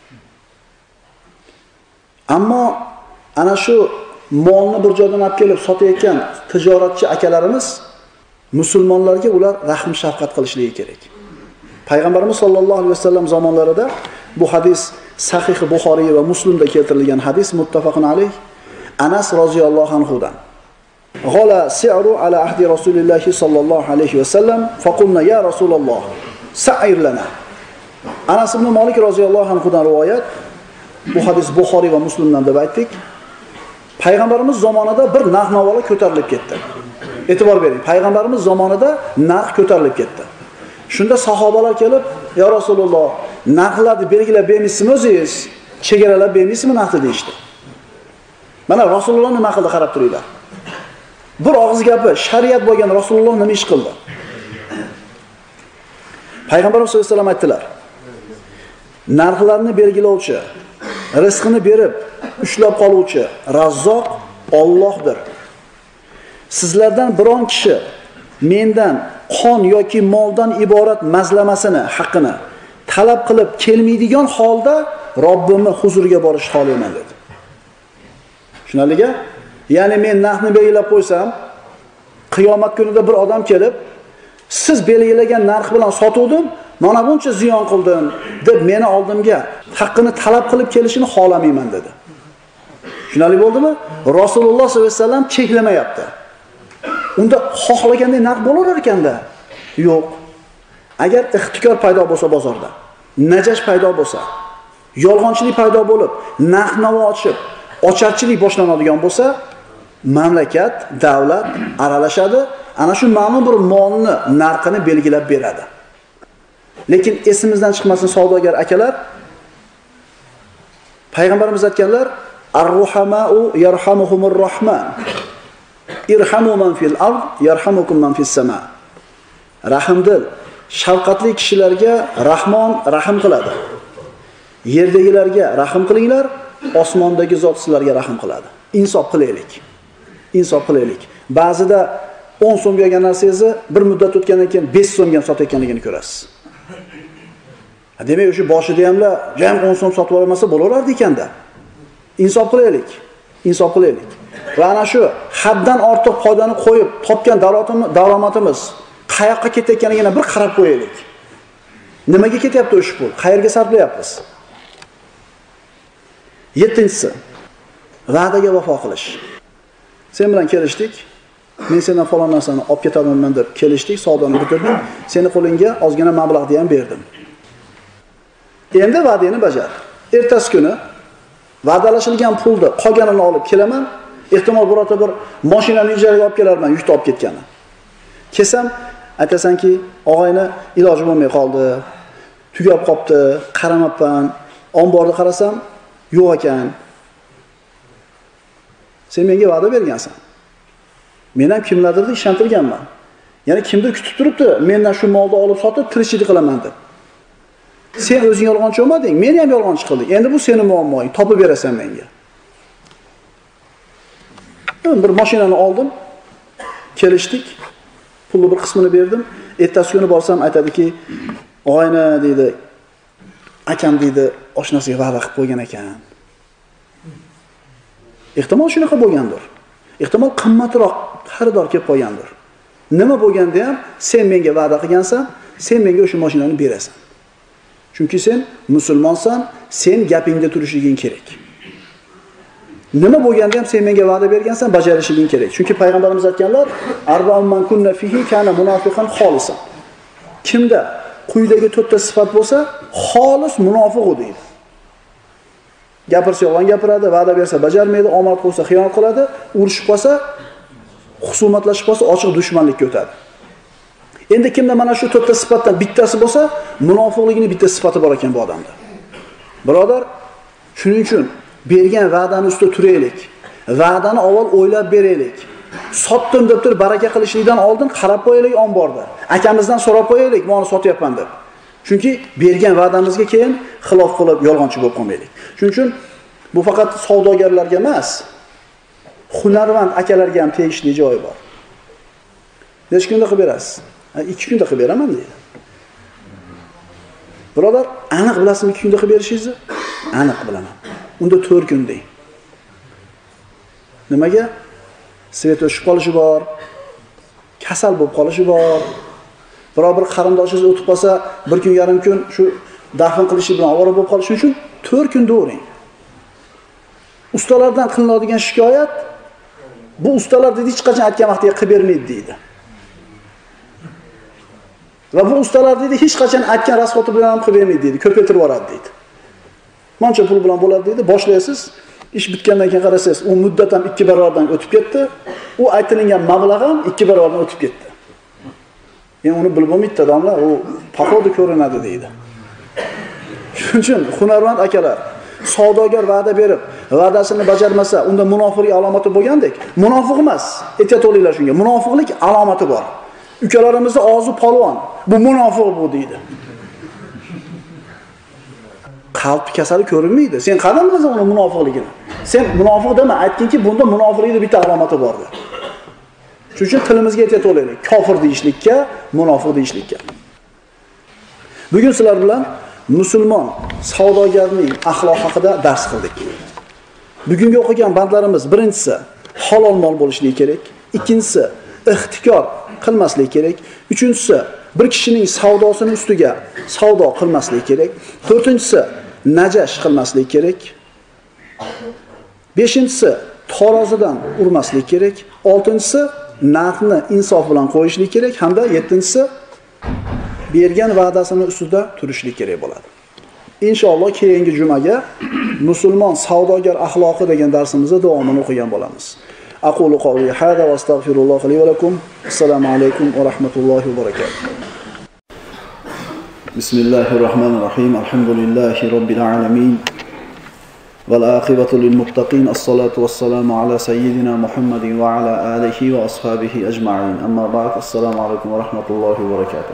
Speaker 1: Ammo ana shu molni bir joydan olib kelib sotayotgan tijoratchi akalarimiz musulmonlarga ular rahm shafqat qilishligi kerak. Payg'ambarimiz sollallohu alayhi vasallam zamonlarida bu hadis Sahih Buxoriy va Muslimda keltirilgan hadis, muttafaqun alayh. Anas roziyallohu anhudan. G'ala si'ru ala ahdi Rasulilloh sallallohu alayhi vasallam faqulna ya Rasululloh sa'ir lana. Anas ibn Malik roziyallohu anhudan rivoyat. Bu hadis Buxoriy va Muslimdan deb aytdik. Payg'ambarimiz zamonida bir narx-navolar ko'tarilib ketdi. E'tibor bering, payg'ambarimiz zamonida narx ko'tarilib ketdi. Shunda sahobalar kelib, "Ya Rasululloh, narxlarni belgilab bermaysizmi o'zingiz? Chegaralab bermaysizmi narxni?" deyishdi. Mana Rasululloh nima qildi qarab turinglar. Bir og'iz gapi, shariat bo'lgan Rasululloh nima ish qildi? Payg'ambarimiz sollallohu alayhi vasallam aytdilar: "Narxlarni belgilovchi, rizqini berib, ushlab qoluvchi Razzoq Allohdir. Sizlardan biron kishi mendan qon yoki moldan iborat mazlamasini, haqqini talab qilib kelmaydigan holda Robbimning huzuriga borish xohlayman" dedi. Shunaliga, ya'ni men narxni belgilab qo'ysam, qiyomat kunida bir odam kelib, "Siz belgilagan narx bilan sotuvdim, mana buncha ziyon qildim" deb meni oldimga haqqini talab qilib kelishini xohlamayman dedi. Shunali bo'ldimi? Rasululloh sollallohu alayhi vasallam cheklamayapti. Unda xohlagandek narx bo'lar ekanda. Yo'q. Agar ixtikor paydo bo'lsa bozorda, najash paydo bo'lsa, yolg'onchilik paydo bo'lib, narx-navo ochib, ocharchilik boshlanadigan bo'lsa, mamlakat, davlat aralashadi, ana shu ma'lum bir molni narxini belgilab beradi. Lekin esimizdan chiqmasin savdogar akalar, payg'ambarimiz aytganlar, "Ar-ruhamau yarhamuhumur rahman. Irhamu man fil ard yarhamukum man fis sama." Rahmdil, shafqatli kishilarga Rahmon rahm qiladi. Yerdagilarga rahm qilinglar, osmondagi zot sizlarga rahm qiladi. Insof qilaylik. Insof qilaylik. Ba'zida 10 so'mga olgan narsangizni bir muddat o'tgandan keyin 5 so'mga sotayotganligini ko'rasiz. Demak, o'sha boshida hamlar jam 10 so'm sotib olmasa bo'lardi ekanda. Insof qilaylik. Insof qilaylik. Va ana shu haddan ortiq foydani qo'yib topgan daromadimiz qayoqqa ketayotganligini bir qarab qo'yaylik. Nimaga ketyapti o'sha pul? Qayerga sarflayapmiz? 7-si va'daga vafo qilish. Sen bilan kelishdik. Men sendan falon narsani olib ketaman deb kelishdik, savdoni bitirdim. Seni qo'lingga ozgina mablag'ni ham berdim. Endi va'dani bajar. Ertasi kuni va'dalashilgan pulni qolganini olib kelaman. Ehtimol birorta bir mashinani ijaraga olib kelarman, yukni olib ketgani. Kesam, aytasanki, og'ayni iloji bo'lmay qoldi. Tugab qopti, qaramabman. Omborni qarasam, yo'q ekan. Sen menga va'da bergansan. Men ham kimlardirni ishontirganman. Ya'ni kimdir kutib turibdi, mendan shu molni olib sotib tirikchilik qilaman deb. Sen o'zing yolg'onchi bo'lmading, meni ham yolg'onchi qilding. Endi bu sening muammoing, topib berasan menga. Men bir mashinani oldim, kelishdik. Pulni bir qismini berdim. Ertasi kuni borsam aytadiki, "Oyna" deydi. Akam deydi, oshnasiga va'da qilib qo'ygan ekan. Ehtimol shunaqa bo'lgandir. Ehtimol qimmatroq xaridor kelib qolgandir. Nima bo'lganda ham sen menga va'da qilgansan, sen menga o'sha mashinani berasan. Chunki sen musulmonsan, sen gapingda turishliging kerak. Nima bo'lganda ham sen menga va'da bergansan, bajarishliging kerak. Chunki payg'ambarimiz aytganlar, "Arba'un man kunna fihi kana munafiqan xolisan." Kimda quyidagi 4 ta sifat bo'lsa, xolis munofiq u deydi. Gapirsa yolg'on gapiradi, va'da bersa bajarmaydi, omad qo'ysa xiyonat qiladi, urushib qolsa, husumatlashib qolsa ochiq dushmanlikka o'tadi. Endi kimda mana shu 4 ta sifatdan bittasi bo'lsa, munofiqligining bitta sifati bor ekan bu odamda. Birodar, shuning uchun bergan va'dani ustida turaylik. Va'dani avval o'ylab beraylik. Sotdim deb turib baraka qilishlikdan oldin qarab qo'yaylik omborda. Akamizdan so'rab qo'yaylik, "Meni sotyapman" deb. Chunki bergan va'damizga keyin xilof qilib yolg'onchi bo'lib qolmaylik. Shuning uchun bu faqat savdogarlarga emas, hunarmand akalarga ham tegishli joyi bor. Necha kunda qilib berasiz? 2 kunda qilib beraman deydi. Birodar, aniq bilasizmi 2 kunda qilib berishingizni? Aniq bilaman. Unda 4 kun deng. Nimaga? Svet o'shib qolishi bor, kasal bo'lib qolishi bor. Biror bir qarindoshingiz o'tib qolsa, 1 kun yarim kun shu dafn qilishi bilan ovora bo'lib qolishi uchun 4 kunda o'ring. Ustalardan qilinadigan shikoyat, bu ustalar dedi hech qachon aytgan vaqtiga qilib bermaydi deydi. Va bu ustalar dedi hech qachon aytgan rasxoti bilan ham qilib bermaydi deydi, ko'paytirib yuboradi deydi. Mancha pul bilan bo'ladi deydi, boshlaysiz, ish bitgandan keyin qarasangiz, u muddat ham 2 barobardan o'tib ketdi, u aytilgan mablag' ham 2 barobardan o'tib ketdi. Endi uni bilib bo'lmaydi domla, u paxodi ko'rinadi deydi. Shuning uchun hunarmand akalar, savdogar va'da berib, va'dasini bajarmasa, unda munofiqlik alomati bo'lgandek, munofiq emas, ehtiyot bo'linglar shunga. Munofiqlik alomati bor. Ukalarimizning og'zi polvon, bu munofiq bu deydi. Qalb kasali ko'rinmaydi. Sen qanday bilasan uni munofiqligini? Sen munofiq dema, aytkinki, bunda munofiqlikning bitta alomati bor deb. Shuning uchun tilimizga ehtiyot bo'laylik. Kofir deyishlikka, munofiq deyishlikka. Bugun sizlar bilan musulmon savdogarning axloqi haqida dars qildik. Bugungi o'qigan bandlarimiz birinchisi halol mol bo'lishligi kerak, ikkinchisi ixtikor qilmaslik kerak, uchinchisi bir kishining savdosining ustiga savdo qilmaslik kerak, to'rtinchisi najash qilmaslik kerak, beshinchisi tarozidan urmaslik kerak, oltinchisi narxni insof bilan qo'yishlik kerak hamda yettinchisi bergan va'dasini ustida turishlik kerak bo'ladi. Inshaalloh keyingi jumaga musulmon savdogar axloqi degan darsimizda davomini o'qigan bo'lamiz. Aqulu qawli hada va astagfirulloh li va lakum. Assalomu alaykum va rahmatullohi va barakatuh. Bismillahirrohmanirrohim. Alhamdulillahi robbil alamin. Val aqibatu lil muttaqin. As-salatu was-salamu ala sayyidina Muhammadin va ala alihi va ashabihi ajma'in. Amma ba'd. Assalomu alaykum va rahmatullohi va barakatuh.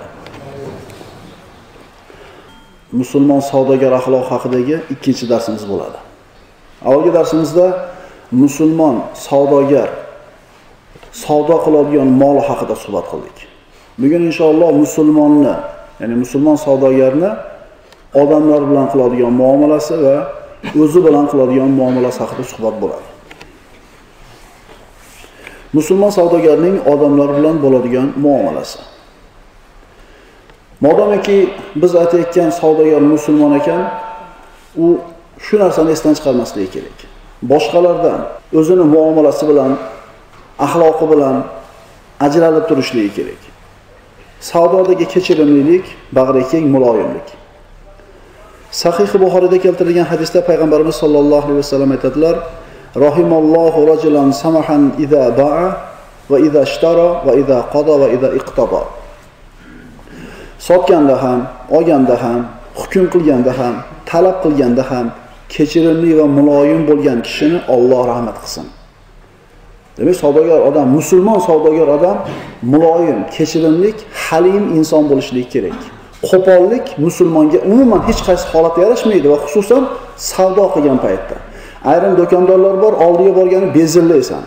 Speaker 1: Musulmon savdogar axloq haqidagi ikkinchi darsimiz bo'ladi. Avvalgi darsimizda musulmon savdogar savdo qiladigan mol haqida suhbat qildik. Bugun inshaalloh musulmonni, ya'ni musulmon savdogarni odamlar bilan qiladigan muomalasi va o'zi bilan qiladigan muomalasi haqida suhbat bo'ladi. Musulmon savdogarning odamlar bilan bo'ladigan muomalasi. Modomiki biz aytayotgan savdogar musulmon ekan, u shu narsani esdan chiqarmasligi kerak. Boshqalardan o'zini muomalasi bilan, axloqi bilan ajralib turishligi kerak. Savdodagi kechirimlilik, bag'rikeng, muloyimlik. Sahih Buxoriyda keltirilgan hadisda payg'ambarimiz sollallohu alayhi vasallam aytadilar: "Rahimallohu rajulan samahan idza ba'a va idza ishtara va idza qada va idza iqtada." Sotganda ham, olganda ham, hukm qilganda ham, talab qilganda ham kechirimli va muloyim bo'lgan kishini Alloh rahmat qilsin. Demak, savdogar odam, musulmon savdogar odam muloyim, kechirimlik, halim inson bo'lishligi kerak. Qo'pollik musulmonga umuman hech qaysi holatda yarashmaydi va xususan savdo qilgan paytda. Ayrim do'kondorlar bor, oldiga borgani bezillaysan.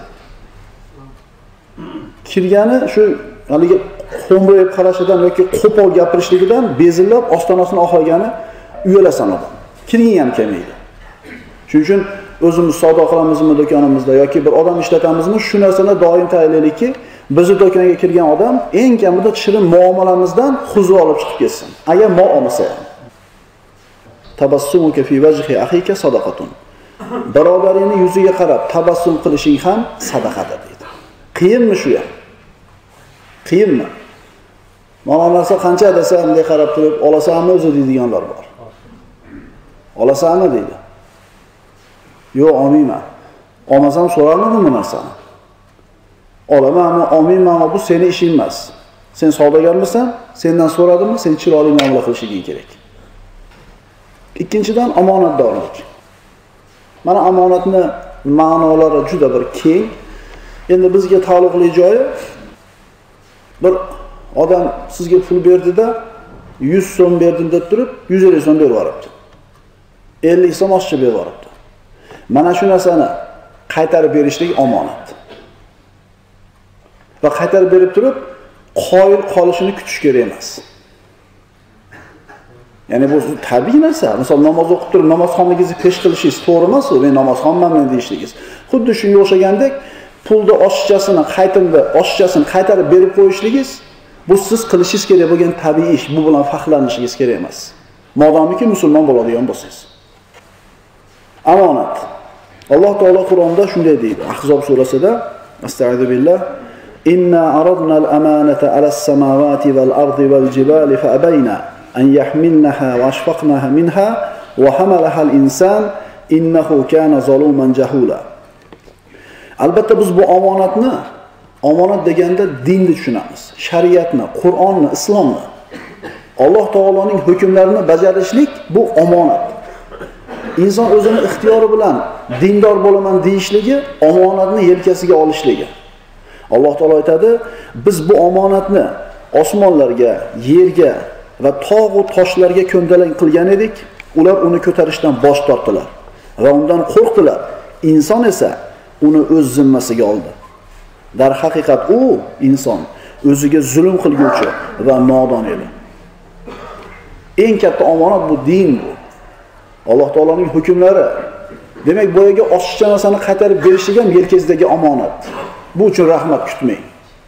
Speaker 1: Kirgani shu haligi xo'mrayib qarashidan yoki qo'pol gapirishligidan bezillab ostonasini oxlagani uyalasan odam. Kirgin ham kelmaydi. Shuning uchun o'zimiz savdo qilamizmi do'konimizda yoki bir odam ishlatamizmi, shu narsani doim tayyorlaylikki, Bizni do'konga kirgan odam eng kamida shirin muomalamizdan huzur olib chiqib ketsin. Agar mol olmasa ham. Tabassumuka fi wajhi akhika sadaqatun. Birodaringning yuziga qarab tabassum qilishing ham sadaqadir deydi. Qiyinmi shu ham? Qiyinmi? Mana narsa qancha desa bunday qarab turib, olasanmi o'zi deydiganlar bor. Olasanmi deydi. Yo'q, olmayman. Olmasam so'rarmidim bu narsani? Olamanmi, olmaymanmi, bu seni ishing emas. Sen savdogarmisan? Sendan so'radimmi? Sen chiroyli muomala qilishing kerak. Ikkinchidan omonatdorlik. Mana omonatni ma'nolari juda bir keng. Endi bizga taalluqli joyi bir odam sizga pul berdida 100 so'm berdim deb turib 150 so'm berib yuboribdi. 50 so'm oshcha berib yuboribdi. Mana shu narsani qaytarib berishlik omonat. Va qaytarib berib turib qoyil qolishini kutish kerak emas. Ya'ni bu tabiiy narsa. Masalan, namoz o'qib turib namozxonligingizni pesh qilishingiz to'g'ri emas, men namozxonman deyishligingiz. Xuddi shunga o'xshagandek, pulni oshchasini qaytarib berib qo'yishligingiz bu siz qilishingiz kerak bo'lgan tabiiy ish. Bu bilan faxrlanishingiz kerak emas. Modomiki musulmon bo'ladigan bo'lsangiz. Omonat. Alloh taolo Qur'onda shunday deydi. Ahzob surasida, Astagfiru billah, inna aradna al-amanata 'alas-samawati wal-ardi wal-jibali fa abayna an yahmilnaha wa ashfaqnaha minha wa hamalaha al-insan innahu kana zaluman jahula. Albatta biz bu omonat deganda dinni tushunamiz. Shariatni, Qur'onni, islomni. Alloh taoloning hukmlarini bajarishlik bu omonat. Inson o'zini ixtiyori bilan dindor bo'laman deyishligi omonatni yelkasiga olishligi. Alloh taolo aytadi, biz bu omonatni osmonlarga, yerga va tog' va toshlarga ko'ndalang qilgan edik. Ular uni ko'tarishdan bosh tortdilar va undan qo'rqdilar. Inson esa uni o'z zimmasiga oldi. Dar haqiqat u inson o'ziga zulm qilguvchi va nodon edi. Eng katta omonat bu din bu. Alloh taoloning hukmlari. Demak, boyaga oshiqcha narsani qaytarib berishlik ham yelkangizdagi omonat. Bu uchun rahmat kutmang.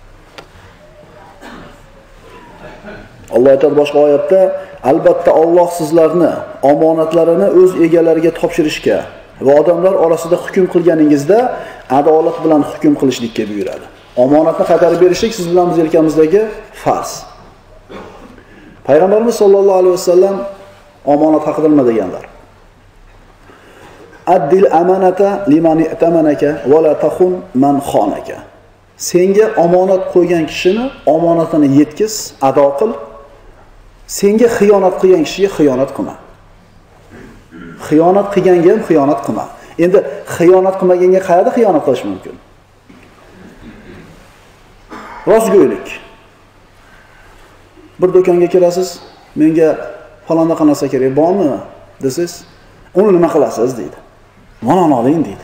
Speaker 1: Alloh aytadi boshqa oyatda, albatta Alloh sizlarni omonatlarini o'z egalariga topshirishga va odamlar orasida hukm qilganingizda adolat bilan hukm qilishlikka buyuradi. Omonatni qaytarib berishlik siz bilan biz yelkamizdagi farz. Payg'ambarimiz sollallohu alayhi vasallam omonat haqida nima deganlar? Addil amanata liman i'tamanaka va la takhun man khonaka. Senga omonat qo'ygan kishini omonatini yetkiz, ado qil. Senga xiyonat qilgan kishiga xiyonat qilma. Xiyonat qilganga ham xiyonat qilma. Endi xiyonat qilmaganga qayerda xiyonat qilish mumkin? Rostgo'ylik. Bir do'konga kirasiz, menga falonqa narsa kerak bormi desiz, uni nima qilasiz deydi. Mana oling deydi.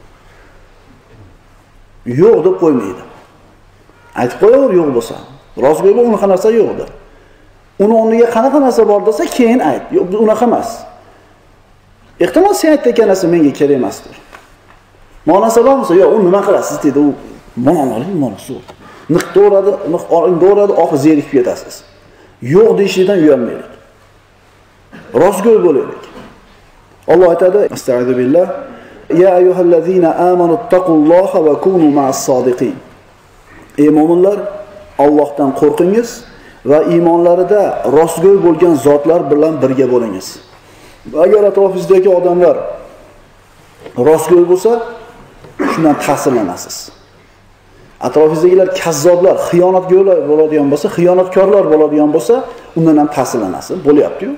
Speaker 1: Yo'q deb qo'ymaydi. Aytib qo'yaver yo'q bo'lsa. Rostgo'y bu unaqa narsa yo'q deb. Uni o'rniga qanaqa narsa bor desa, keyin ayt. Yo'q, bu unaqa emas. Ehtimol sen aytgan narsa menga kerak emasdir. Mana narsa bormi? Yo'q, uni nima qilasiz deydi. U mana oling, mana shu. Niq to'radi, oxir zerikib ketasiz. Yo'q deyishdan uyalmaylik. Rostgo'y bo'laylik. Alloh aytadi, Astagfiru billah, ya ayyuhallazina amanu taqulloha va kunu ma'as sodiqin. Ey mu'minlar, Allohdan qo'rqingiz va iymonlarida rostgo'y bo'lgan zotlar bilan birga bo'lingiz. Agar atrofingizdagi odamlar rostgo'y bo'lsa, shundan ta'sirlanasiz. Atrofingizdagilar kazzoblar, xiyonatgo'ylar bo'ladigan bo'lsa, xiyonatkorlar bo'ladigan bo'lsa, undan ham ta'sirlanasiz. Bo'lyapti-ku.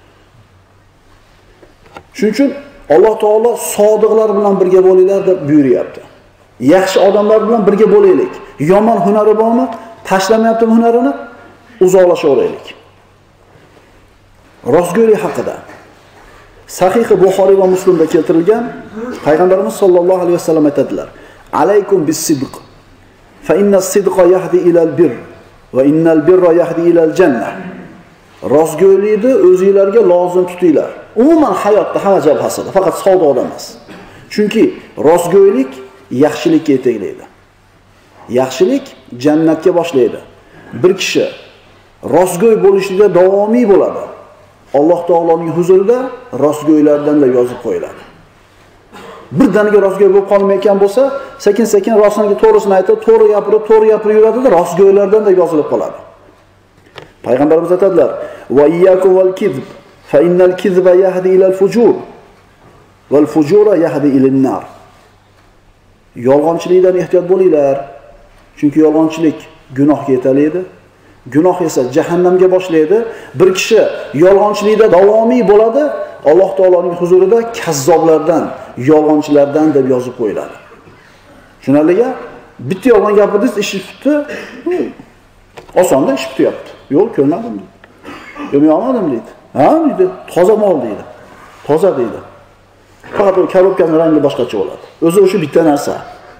Speaker 1: Shuning uchun Alloh taolo sodiqlar bilan birga bo'linglar deb buyuryapti. Yaxshi odamlar bilan birga bo'laylik. Yomon hunari bormi? Tashlamayaptimi hunarini? Uzoqlashaveraylik. Rostgo'ylik haqida Sahih Buxoriy va Muslimda keltirilgan Payg'ambarimiz sollallohu alayhi vasallam aytadilar: "Alaykum bis-sidq, fa inna-s-sidqa yahdi ilal birr va innal-birra yahdi ilal jannah." Rostgo'ylikni o'zingizlarga lozim tutinglar. Umuman hayotda hamma jabhasida, faqat savdoda emas. Chunki rostgo'ylik yaxshilikka yetaklaydi. yaxshilik jannatga boshlaydi. Bir kishi rostgo'y bo'lishida davomiy bo'ladi. Alloh taoloning huzurida rostgo'ylardan deb yozib qo'yiladi. Birdaniga rostgo'y bo'lib qolmayotgan bo'lsa, sekin-sekin rostini to'g'risini aytib, to'g'ri gapirib yuradi-da, rostgo'ylardan deb yozilib qoladi. Payg'ambarimiz aytadilar: "Va iyyakum val kizb, fa innal kizba yahdi ila al-fujur, val fujura yahdi ila an-nar." Yolg'onchilikdan ehtiyot bo'linglar, chunki yolg'onchilik gunohga yetaklaydi. Gunoh esa jahannamga boshlaydi. Bir kishi yolg'onchilikda davomiy bo'ladi, Alloh taoloning huzurida kazzoblardan, yolg'onchilardan deb yozib qo'yiladi. Tushunarliga? Bitta yolg'on gapirdingiz, ish tutdi. Osonda ish tutyapti. Yo'q, ko'rmadim deydi. Yo'q, olmadim deydi. Ha, deydi, toza mol deydi. Toza deydi. Faqat u korobkaning rangi boshqacha bo'ladi. O'zi o'sha bitta narsa.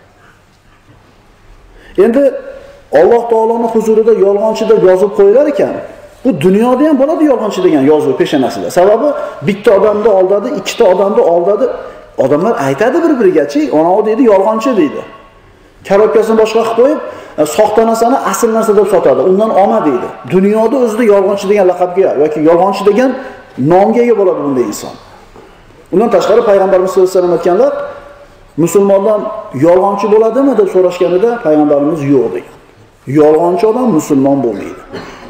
Speaker 1: Endi Alloh taoloning huzurida yolg'onchi deb yozib qo'yilar ekan. Bu dunyoda ham bo'ladi yolg'onchi degan yozuv peshonasida. Sababi bitta odamni oldadi, ikkita odamni oldadi. Odamlar aytadi bir-biriga-chi, "Ona o deydi, yolg'onchi" deydi. Korobkasini boshqa qilib qo'yib, soxta narsani asl narsa deb sotadi. Undan olma deydi. Dunyoda o'zida yolg'onchi degan laqabga yoki yolg'onchi degan nomga ega bo'ladi bunday inson. Undan tashqari payg'ambarimiz sollallohu alayhi vasallam aytganlar, musulmondan yolg'onchi bo'ladimi deb so'rashganida payg'ambarimiz yo'q degan. Yolg'onchi odam musulmon bo'lmaydi.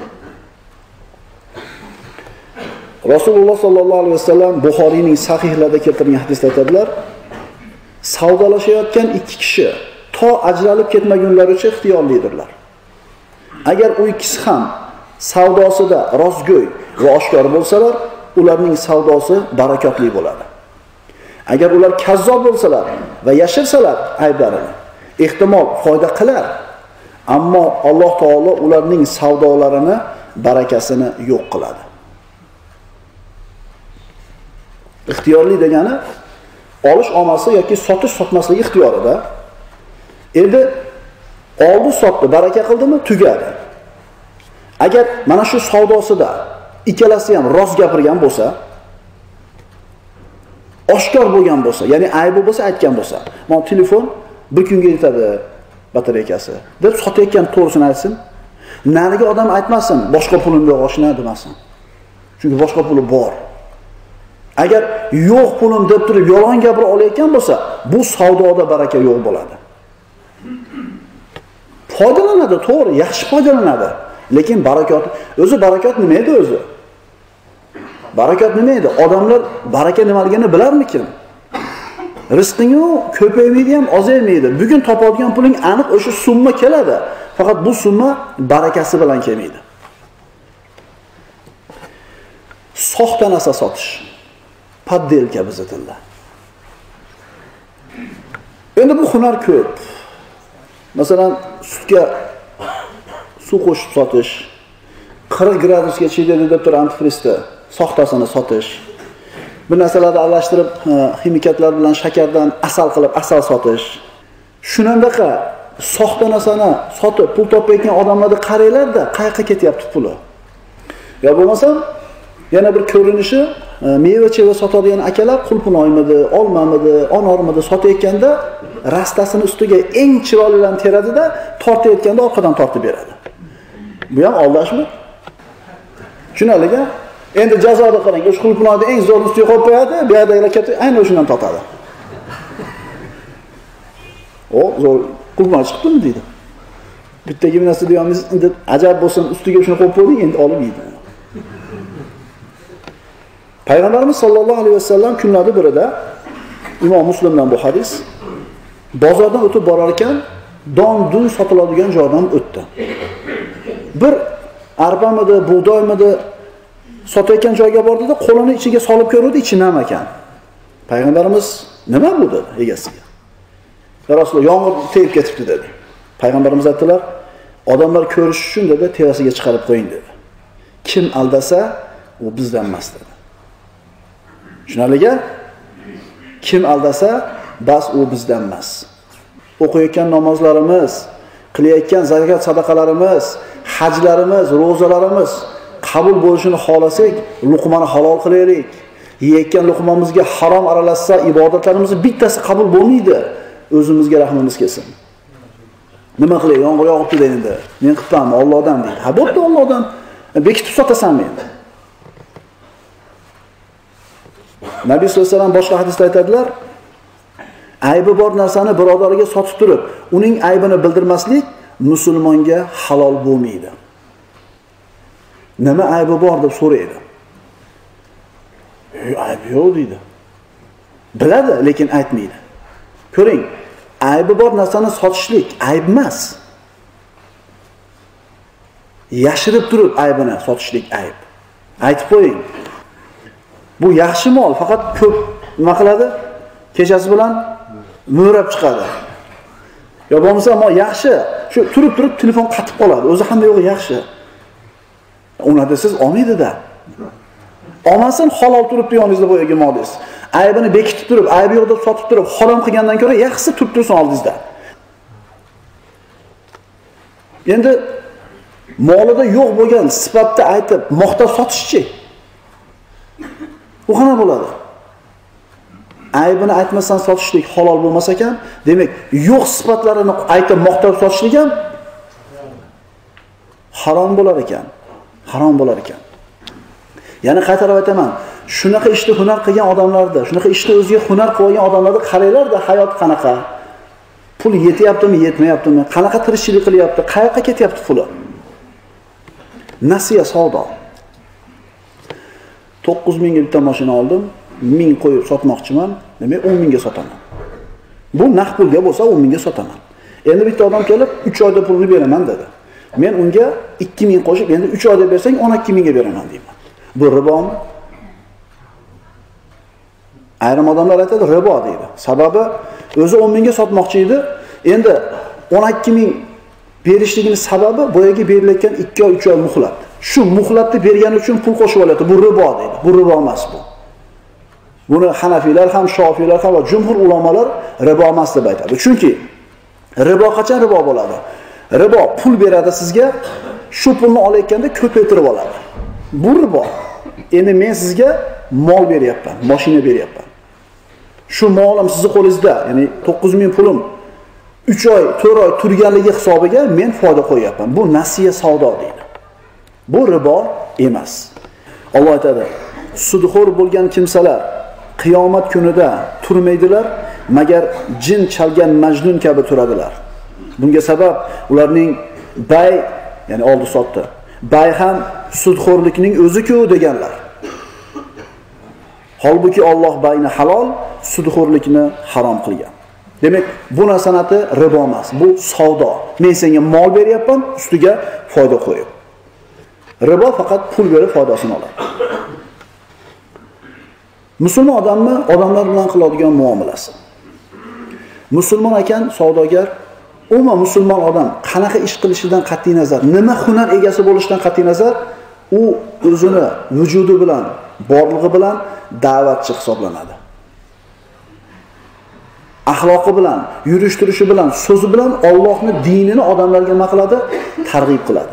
Speaker 1: Rasululloh sollallohu alayhi vasallam Buxoriyning sahihlarida keltirgan hadisda aytadilar: savdolashayotgan ikki kishi to ajralib ketmagunlaricha ixtiyorlidirlar. Agar u ikkisi ham savdosida rostgo'y va oshkor bo'lsalar, ularning savdosi barakotli bo'ladi. Agar ular kazzob bo'lsalar va yashirsalar ayblarini, ehtimol foyda qilar, ammo Alloh taolo ularning savdolarini, barakasini yo'q qiladi. Ixtiyorli degani olish olmasi yoki sotish sotmasligi ixtiyorida. Endi oldi sotdi, baraka qildimi, tugadi. Agar mana shu savdosida ikkalasi ham rost gapirgan bo'lsa, oshkor bo'lgan bo'lsa, ya'ni aybi bo'lsa, aytgan bo'lsa, "Men telefon bir kunga yetadi batareykasi" deb sotayotgan to'g'risini aytsin. Nariga odam aytmasin, "Boshqa pulim yo'q, oshna" demasin. Chunki boshqa puli bor. Agar yo'q pulim deb turib yolg'on gapira olayotgan bo'lsa, bu savdoda baraka yo'q bo'ladi. Foydalanadi, to'g'ri, yaxshi foydalanadi. Lekin barakot nima edi o'zi? Barakot nima edi? Odamlar baraka nimaligini bilarmikin? Rizqing ko'paymaydi ham, ozaymaydi. Bugun topadigan puling aniq o'sha summa keladi. Faqat bu summa barakasi bilan kelmaydi. Soxta narsa sotish. Paddelka bizda tilda. Endi bu hunar ko'p. Masalan, sutga suv qo'shib sotish, 40 gradusga chidaydi deb turib antifrizda soxtasini sotish, bir narsalarni aralashtirib, ximikatlar bilan shakardan asal qilib asal sotish. Shunandaqa soxta narsani sotib pul topayotgan odamlarni qaranglar-da, qayerga ketyapti puli. Yo bo'lmasa, yana bir ko'rinishi, meva-cheva sotadigan akalar qulpunoymidi, olmamidi, onormidi sotayotganda rastasini ustiga eng chiroylilarni teradida, tortayotganda orqadan tortib beradi. Bu ham aldashmi? Tushunarliga? Endi jazoni qarang, o'sha qulpunoyni eng zo'r ustiga qo'yib qo'yadi, bu yerdagilar ketib aynan o'shundan totadi. O, zo'r qulpunoy chiqdimi deydi. Bittaga bir narsa deyamiz, endi ajab bo'lsin, ustiga shuni qo'yib qo'ying, endi olib yeydi. Payg'ambarimiz sollallohu alayhi vasallam kunlarning birida, Imom Muslimdan bu hadis, bozordan o'tib borar ekan, don-dun sotiladigan joydan o'tdi. Bir arbamidi, bug'doymidi sotayotgan joyga bordida, qo'lini ichiga solib ko'rdi, ichi nam ekan. Payg'ambarimiz nima bu dedi egasiga. Ya Rasululloh, yomg'ir tegib ketibdi dedi. Payg'ambarimiz aytdilar, odamlar ko'rish uchun dedi, terasiga chiqarib qo'ying dedi. Kim aldasa, u bizdan emas dedi. Tushunarliga? Kim aldasa, bas u bizdan emas. O'qiyotgan namozlarimiz, qilayotgan zakat sadaqalarimiz, hajlarimiz, ro'zalarimiz qabul bo'lishini xohlasak, luqmani halol qilaylik. Yeyotgan luqmamizga harom aralashsa, ibodatlarimiz bittasi qabul bo'lmaydi. O'zimizga rahmimiz kelsin. Nima qilay, yomg'ir yog'ibdi endi. Men qilibmanmi, Allohdan deydi. Ha, bo'pti Allohdan. Bekitib sotasanmi endi? Nabiy sollallohu alayhi vasallam boshqa hadisda aytadilar, aybi bor narsani birodariga sotib turib, uning aybini bildirmaslik musulmonga halol bo'lmaydi. Nima aybi bor deb so'raydi. Aybi yo'q deydi. Biladi, lekin aytmaydi. Ko'ring, aybi bor narsani sotishlik ayb emas. Yashirib turib aybini sotishlik ayb. Aytib qo'ying. Bu yaxshi mol, faqat ko'p nima qiladi? Kechasi bilan mo'rab chiqadi. Yo bo'lmasa mol yaxshi, shu turib telefon qatib qoladi. O'zi ham yo'q yaxshi. Uni siz olmaydi-da. Olmasin, halol turibdi yoningizda bo'yagi molingiz. Aybini bekitib turib, aybi yo'q deb sotib turib, harom qilgandan ko'ra yaxshisi turib tursin oldingizda. Endi molida yo'q bo'lgan sifatda aytib, maqtab sotishchi. Bu qana bo'ladi? Aybini aytmasdan sotishlik halol bo'lmas ekan, demak, yo'q sifatlarini aytib maqtab sotishlik ham harom bo'lar ekan. Harom bo'lar ekan. Yana qaytarib aytaman, shunaqa ishni hunar qilgan odamlarda, shunaqa ishni o'ziga hunar qo'ygan odamlarda qaranglar-da, hayot qanaqa? Pul yetyaptimi, yetmayaptimi? Qanaqa tirikchilik qilyapti? Qayoqqa ketyapti puli? Nasiya savdo. 9,000 ga bitta mashina oldim, 1000 qo'yib sotmoqchiman, demak 10,000 ga sotaman. Bu naqd pulga bo'lsa 10,000 ga sotaman. Endi bitta odam kelib 3 oyda pulni beraman dedi. Men unga 2,000 qo'shib, endi 3 oyda bersang 12,000 ga beraman deyman. Bu ribomi? Ayrim odamlar aytadi, ribo deydi. Sababi o'zi 10,000 ga sotmoqchi edi, endi 12,000 berishligini sababi boyaga berilayotgan 2 oy 3 oy muhlat. Shu muhlatni bergani uchun pul qo'shib olyapti. Bu ribo deydi. Bu ribo emas bu. Buni Hanafiylar ham, Shofiylar ham va jumhur ulamolar ribo emas deb aytadi. Chunki ribo qachon ribo bo'ladi? Ribo pul beradi sizga, shu pulni olayotganda ko'paytirib oladi. Bu ribo. Endi men sizga mol beryapman, mashina beryapman. Shu molim sizning qo'lingizda, ya'ni 9,000 pulim 3 oy, 4 oy turganligi hisobiga men foyda qo'yapman. Bu nasiya savdo deydi. Bu ribo emas. Alloh aytadi, sudxo'r bo'lgan kimsalar qiyomat kunida turmaydilar, magar jin chalgan majnun kabi turadilar. Bunga sabab ularning bay, ya'ni oldi sotdi. Bay ham sudxo'rlikning o'zi-ku deganlar. Holbuki Alloh bayni halol, sudxo'rlikni harom qilgan. Demak, bu narsanati ribo emas, bu savdo. Men senga mol beryapman, ustiga foyda qo'yib. Ribo faqat pul berib foydasini oladi. Musulmon odamni odamlar bilan qiladigan muomalasi. Musulmon ekan, savdogar, umuman musulmon odam qanaqa ish qilishidan qat'iy nazar, nima hunar egasi bo'lishidan qat'iy nazar, u o'zini vujudi bilan, borlig'i bilan da'vatchi hisoblanadi. Axloqi bilan, yurish-turishi bilan, so'zi bilan Allohning dinini odamlarga nima qiladi? Targ'ib qiladi.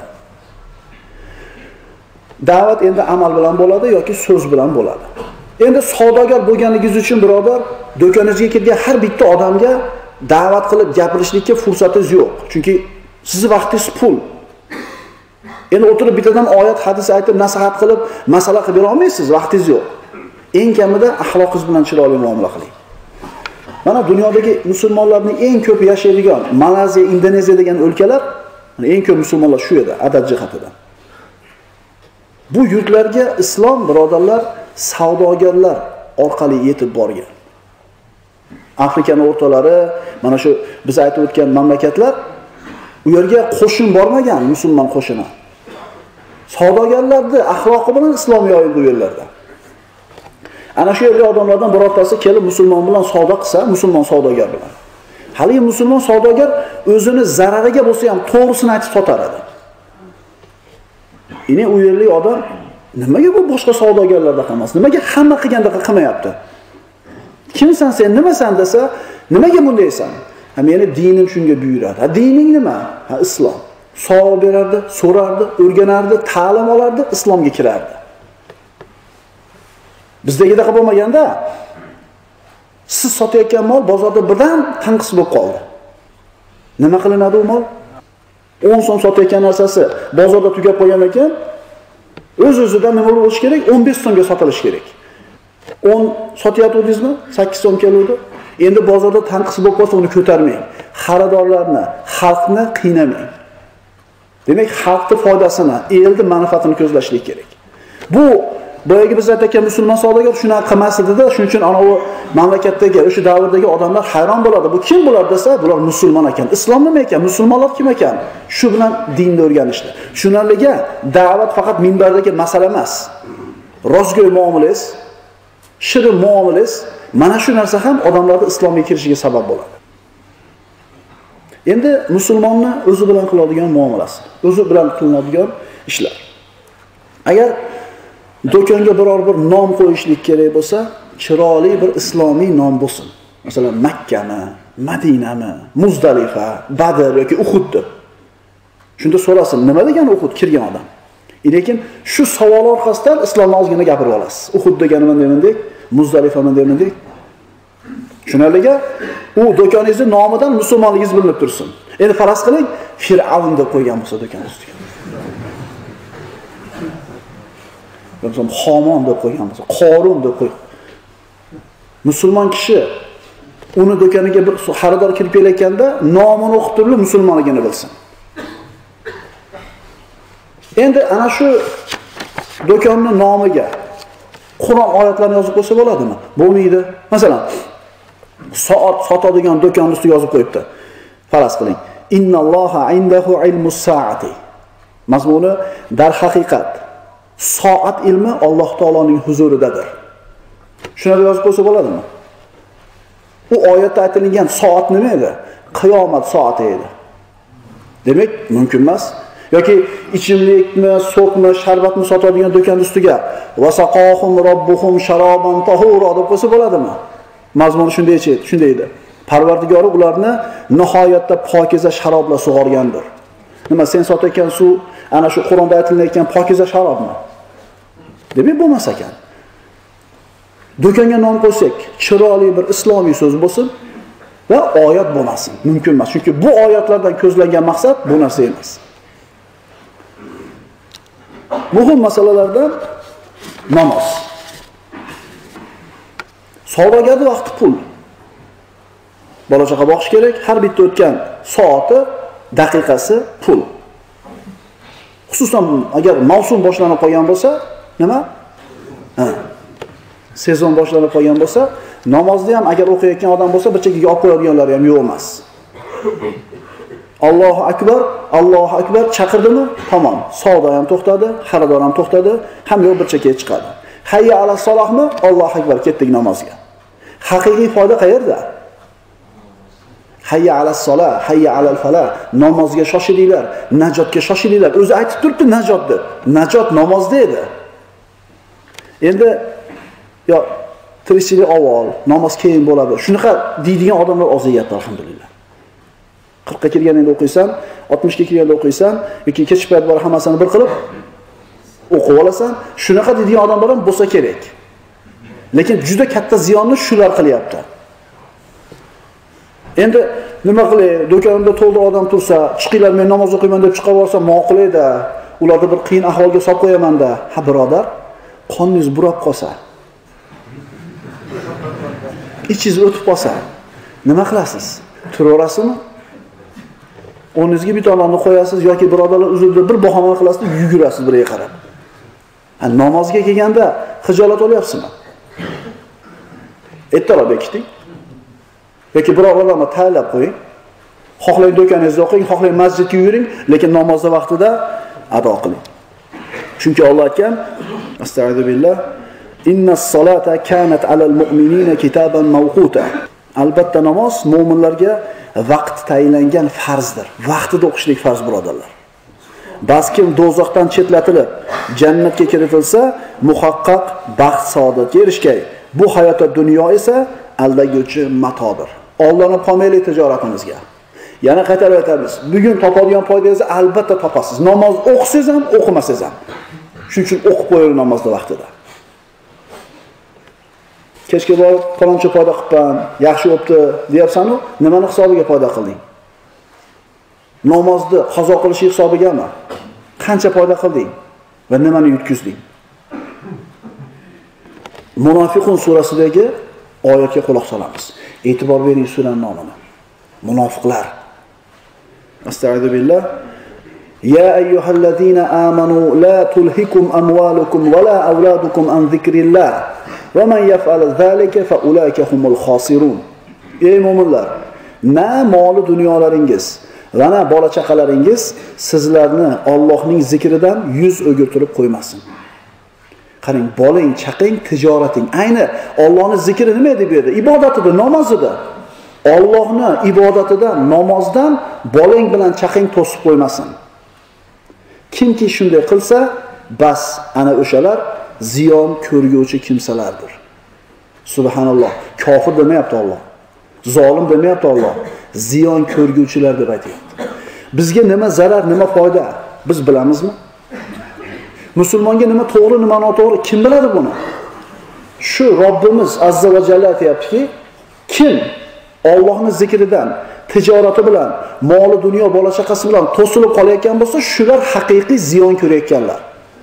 Speaker 1: Da'vat endi amal bilan bo'ladi yoki so'z bilan bo'ladi. Endi savdogar bo'lganingiz uchun birodar, do'koningizga kelgan har bitta odamga da'vat qilib gapirishlikka fursatingiz yo'q. Chunki sizning vaqtingiz pul. Endi o'tirib bittadan oyat, hadis aytib, nasihat qilib, masala qilib bera olmaysiz, vaqtingiz yo'q. Eng kamida axloqingiz bilan chiroyli muomala qiling. Mana dunyodagi musulmonlarning eng ko'p yashaydigan Malayziya, Indoneziya degan o'lkalar, eng ko'p musulmonlar shu yerda adad jihatidan. Bu yurtlarga islom birodarlar savdogarlar orqali yetib borgan. Afrikaning o'rtalari, mana shu biz aytib o'tgan mamlakatlar, u yerga qo'shin bormagan, musulmon qo'shini. Savdogarlarning axloqi bilan islom yoyildi u yerlarda. Ana shu yerga odamlardan birortasi kelib musulmon bilan savdo qilsa, musulmon savdogar bilan. Hali musulmon savdogar o'zini zarariga bo'lsa ham to'g'risini aytib sotar edi. Yine u yerlik odam nimaga bu boshqa savdogarlarda qilmas? Nimaga hamma qilganda qilmayapti? Kimsan sen, nimasan desa, nimaga bundaysan? Ha, meni dinim shunga buyuradi. Ha, dining nima? Ha, islom. Savol berardi, so'rardi, o'rganardi, ta'lim olardi, islomga kirardi. Bizdagida qilib bo'lmaganda siz sotayotgan mol bozorda birdan tanqis bo'lib qoldi. Nima qilinadi u mol? 10 so'm sotayotgan narsasi bozorda tugab qolgan ekan, o'z-o'zidan nima bo'lishi kerak? 15 so'mga sotilishi kerak. 10 sotyaptingizmi? 8 so'm keluvdi. Endi bozorda tanqis bo'lib qolsa uni ko'tarmang. Xaridorlarni, xalqni qiynamang. Demak, xalqning foydasini, elning manfaatini ko'zlashlik kerak. Bu boyagi biz aytgan musulmon savdogar shunaqa qilmas edi-da, shuning uchun ana u mamlakatdagi, o'sha davrdagi odamlar hayron bo'ladi. Bu kim bo'ladi desa, bular musulmon ekan. Islom nima ekan? Musulmonlar kim ekan? Shu bilan dinni o'rganishdi. Shunaliga da'vat faqat minbardagi masala emas. Rostgo'y muomalangiz, shirin muomalangiz, mana shu narsa ham odamlarning islomga kirishiga sabab bo'ladi. Endi musulmonni o'zi bilan qiladigan muomalasi, o'zi bilan qilinadigan ishlar. Agar do'konga biror bir nom qo'yishlik kerak bo'lsa, chiroyli bir islomiy nom bo'lsin. Masalan, Makkami, Madinami, Muzdalifa, Badr yoki Uhud deb. Shunda so'rasin, nima degan Uhud kirgan odam? Lekin shu savol orqasidan islomni ozgina gapirib olasiz. Uhud deganimni demandik, Muzdalifa demandik. Shunaliga u do'koningizning nomidan musulmonligingiz bilinib tursin. Endi faraz qiling, Fir'avn deb qo'ygan bo'lsa do'koningiz ustiga. Yo'qsa Xomon deb qo'ygan bo'lsa, Qorun deb qo'ygan. Musulmon kishi uni do'koniga bir xaridor kirib kelayotganda nomini o'qib turib musulmonligini bilsin. Endi ana shu do'konning nomiga Qur'on oyatlarini yozib qo'ysa bo'ladimi? Bo'lmaydi. Masalan, soat sotadigan do'kon ustiga yozib qo'yibdi. Faraz qiling. Innalloha indahu ilmus saati. Mazmuni dar haqiqat soat ilmi Alloh taoloning huzuridadir. Shuni yozib qo'ysa bo'ladimi? U oyatda aytilgan soat nima edi? Qiyomat soati edi. Demak, mumkin emas. Yoki ichimlikni, so'qni, sharbatni sotadigan do'kon ustiga wasaqahum robbuhum sharoban tahura deb qo'ysa bo'ladimi? Mazmuni shunday edi. Parvardigori ularni nihoyatda pokiza sharob bilan sug'organdir. Nima sen sotayotgan suv ana shu Qur'onda aytilayotgan pokiza sharobmi? Demak bo'lmas ekan. Do'konga nom qo'ysak, chiroyli bir islomiy so'z bo'lsin va oyat bo'lmasin. Mumkin emas. Chunki bu oyatlardan ko'zlangan maqsad bu narsa emas. Muhim masalalardan namoz. Savdogarning vaqti pul. Bola chaqa boqish kerak, har bitta o'tgan soati, daqiqasi pul. Xususan agar mavsum boshlanib qolgan bo'lsa, nima? Sezon boshlanib qolgan bo'lsa, namozni ham agar o'qiyotgan odam bo'lsa, bir chekkaga olib qo'yadiganlar ham yo'q emas. Allohu akbar chaqirdimi? Tamom. Savdo ham to'xtadi, xaridor ham to'xtadi, hamma bir chekkaga chiqadi. Hayya ala solohmi? Allohu akbar ketdik namozga. Haqiqiy foyda qayerda? Hayya ala solah, hayya ala falah. Namozga shoshilinglar, najotga shoshilinglar. O'zi aytib turibdi najot deb. Najot namozda edi. Endi yo tirikchilik avval, namoz keyin bo'ladi. Shunaqa deydigan odamlar ozyapti alhamdulillah. 40 ga kirganingda o'qiysan, 60 ga kirganda o'qiysan, yoki kech payt bor hammasini bir qilib o'qib olasan. Shunaqa deydigan odamlar ham bo'lsa kerak. Lekin juda katta ziyonni shular qilyapti. Endi nima qilay? Do'konimda to'ldi odam tursa, chiqinglar men namoz o'qiyman deb chiqib olsam ma'qul edi. Ularni bir qiyin ahvolga solib qo'yaman-da. Ha birodar, qoningiz burab qolsa, ichingiz o'tib qolsa, nima qilasiz? Turaverasizmi? O'rningizga bitonlarni qo'yasiz yoki birodarlar uzrda bir bahona qilasiz, yugurasiz biriga qarab. Namozga kelganda xijolat olyapsizmi? Ertaroq bekiting. Yoki birodarlarni tayyorlab qo'ying. Xohlang do'koningizda o'qing, xohlang masjidga yuring, lekin namozda vaqtida ado qiling. Chunki Alloh aytgan, astag'firullah, innas solata kanat alal mu'minina kitaban mawquta. Albatta namoz mu'minlarga vaqt tayinlangan farzdir. Vaqtida o'qishlik farz birodarlar. Bas kim do'zaxdan chetlatilib, jannatga kiritilsa, muhaqqaq baxt saodatga erishgay. Bu hayotda dunyo esa aldaguvchi matodir. Allohning qolmaylik tijoratimizga. Yana qaytarib aytamiz. Bugun topadigan foydangizni albatta topasiz. Namoz o'qisangiz ham, o'qimasangiz ham. Shuning uchun o'qib qo'ying namozni vaqtida. Kechga borib, faloncha foyda qilibman, yaxshi o'pdi, deyapsan-ku, nimani hisobiga foyda qilding? namozni qazo qilish hisobigami? Qancha foyda qilding va nimani yutkizding? Munofiqun surasidagi oyatga quloq solamiz. E'tibor bering suraning nomini. Munofiqlar. Astagfiru billah. Ya ayyuhallazina amanu la tulhikum amwalukum va la avladukum an zikrillah. Va man yaf'al zalika fa ulaika humul khasirun. Ey mu'minlar, na moli dunyolaringiz va na bola chaqalaringiz sizlarni Allohning zikridan yuz o'girtirib qo'ymasin. Qarang, bolang, chaqing, tijorating, ayni Allohning zikri nima edi bu yerda? Ibodatida, namozida. Allohning ibodatida, namozdan bolang bilan chaqing to'sib qo'ymasin. Kimki shunday qilsa, bas ana o'shalar ziyon ko'rguvchi kimsalardir. Subhanalloh. Kofir demayapti Alloh. Zolim demayapti Alloh. Ziyon ko'rguvchilar deb aytayapti. Bizga nima zarar, nima foyda? Biz bilamizmi? Musulmonga nima to'g'ri, nima noto'g'ri kim biladi buni? Shu Robbimiz azza va jalla aytayaptiki, kim Allohning zikridan, tijorati bilan, moli dunyo, bola chaqasi bilan to'silib qolayotgan bo'lsa, shular haqiqiy ziyon ko'rayotganlar.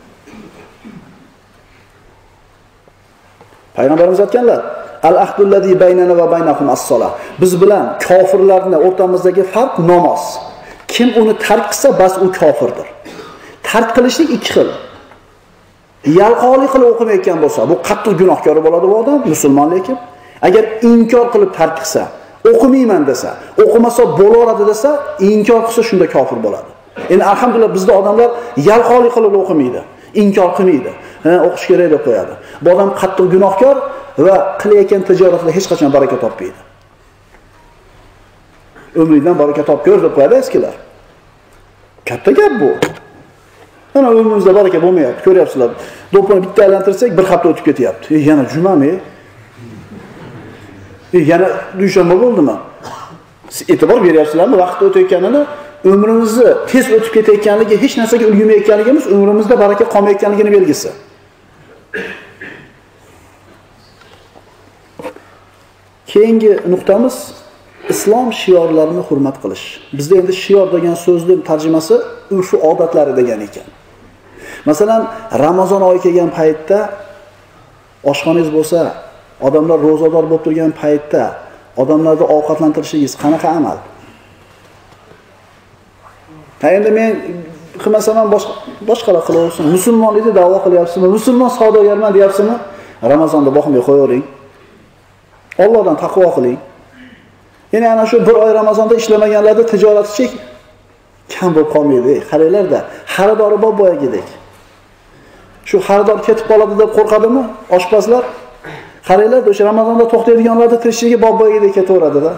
Speaker 1: Payg'ambarimiz aytganlar: "Al-ahdullazi baynana va baynahum as-solah." Biz bilan kofirlarning o'rtamizdagi farq namoz. Kim uni tark qilsa, bas u kofirdir. Tark qilishlik ikki xil. Yalqonlik qilib o'qimayotgan bo'lsa, bu qattiq gunohkor bo'ladi bu odam, musulmon lekin. Agar inkor qilib tark qilsa, o'qimayman desa, o'qimasa bo'laveradi desa, inkor qilsa shunda kofir bo'ladi. Endi alhamdulillah bizda odamlar yalqonlik qilib o'qimaydi, inkor qilmaydi. O'qish kerak deb qo'yadi. Bu odam qattiq gunohkor va qilayotgan tijoratida hech qachon baraka topmaydi. Umringdan baraka topgur deb qo'yadi eskilar. Katta gap bu. Mana umrimizda baraka bo'lmayapti, ko'ryapsizlar. Do'ppini bitta aylantirsak, bir hafta o'tib ketyapti. Yana jumami? Yana dushanba bo'ldimi? Siz e'tibor beryapsizlarmi vaqt o'tayotganini? Umrimizni tez o'tib ketayotganligi, hech narsaga ulgurmayotganligimiz umrimizda baraka qolmayotganligini belgisi. Keyingi nuqtamiz islom shiorlarini hurmat qilish. Bizda endi shior degan so'zning tarjimasi urf odatlari degan ekan. Masalan, Ramazon oyi kelgan paytda oshxonangiz bo'lsa, odamlar ro'zador bo'lib turgan paytda odamlarni ovqatlantirishingiz qanaqa amal? Endi men qilmasam ham boshqalar qilaversin. Musulmonlikni da'vo qilyapsizmi? Musulmon savdogarman deyapsizmi? Ramazonda boqmay qo'yavering. Allohdan taqvo qiling. Ya'ni ana shu bir oy Ramazonda ishlamaganlarda tijoratchi kam bo'lib qolmaydi. Qaranglar-da, xaridori bor boyagidek. Shu xaridor ketib qoladi deb qo'rqadimi oshpazlar? Qaranglar-da, o'sha Ramazonda to'xtaydiganlarda tirishligi bor boyagidek ketaveradi-da.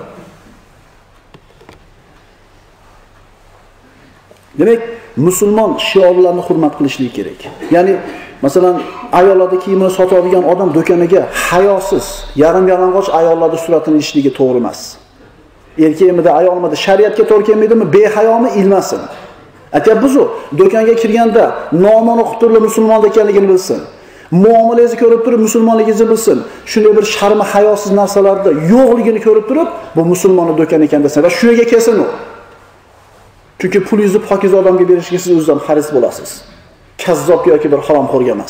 Speaker 1: Demak, musulmon shiorlarni hurmat qilishlik kerak. Ya'ni, masalan, ayollarning kiyimini sotadigan odam do'koniga hayosiz, yarim yalang'och ayollarning suratini ilishligi to'g'ri emas. Erkakmidi, ayolmidi, shariatga to'g'ri kelmaydimi, behayomi ilmasin. Aytyapmiz, do'konga kirganda nomini o'qib turib musulmon ekanligini bilsin. Muomalangizni ko'rib turib musulmonligingizni bilsin. Shunday bir sharmi hayosiz narsalarda yo'qligini ko'rib turib, bu musulmonning do'koni ekan desin va shu yerga kelsin u. Chunki pulingizni pokiz odamga berishga siz o'zingizdan xaris bo'lasiz. Kazzob yoki bir haromxo'rga emas.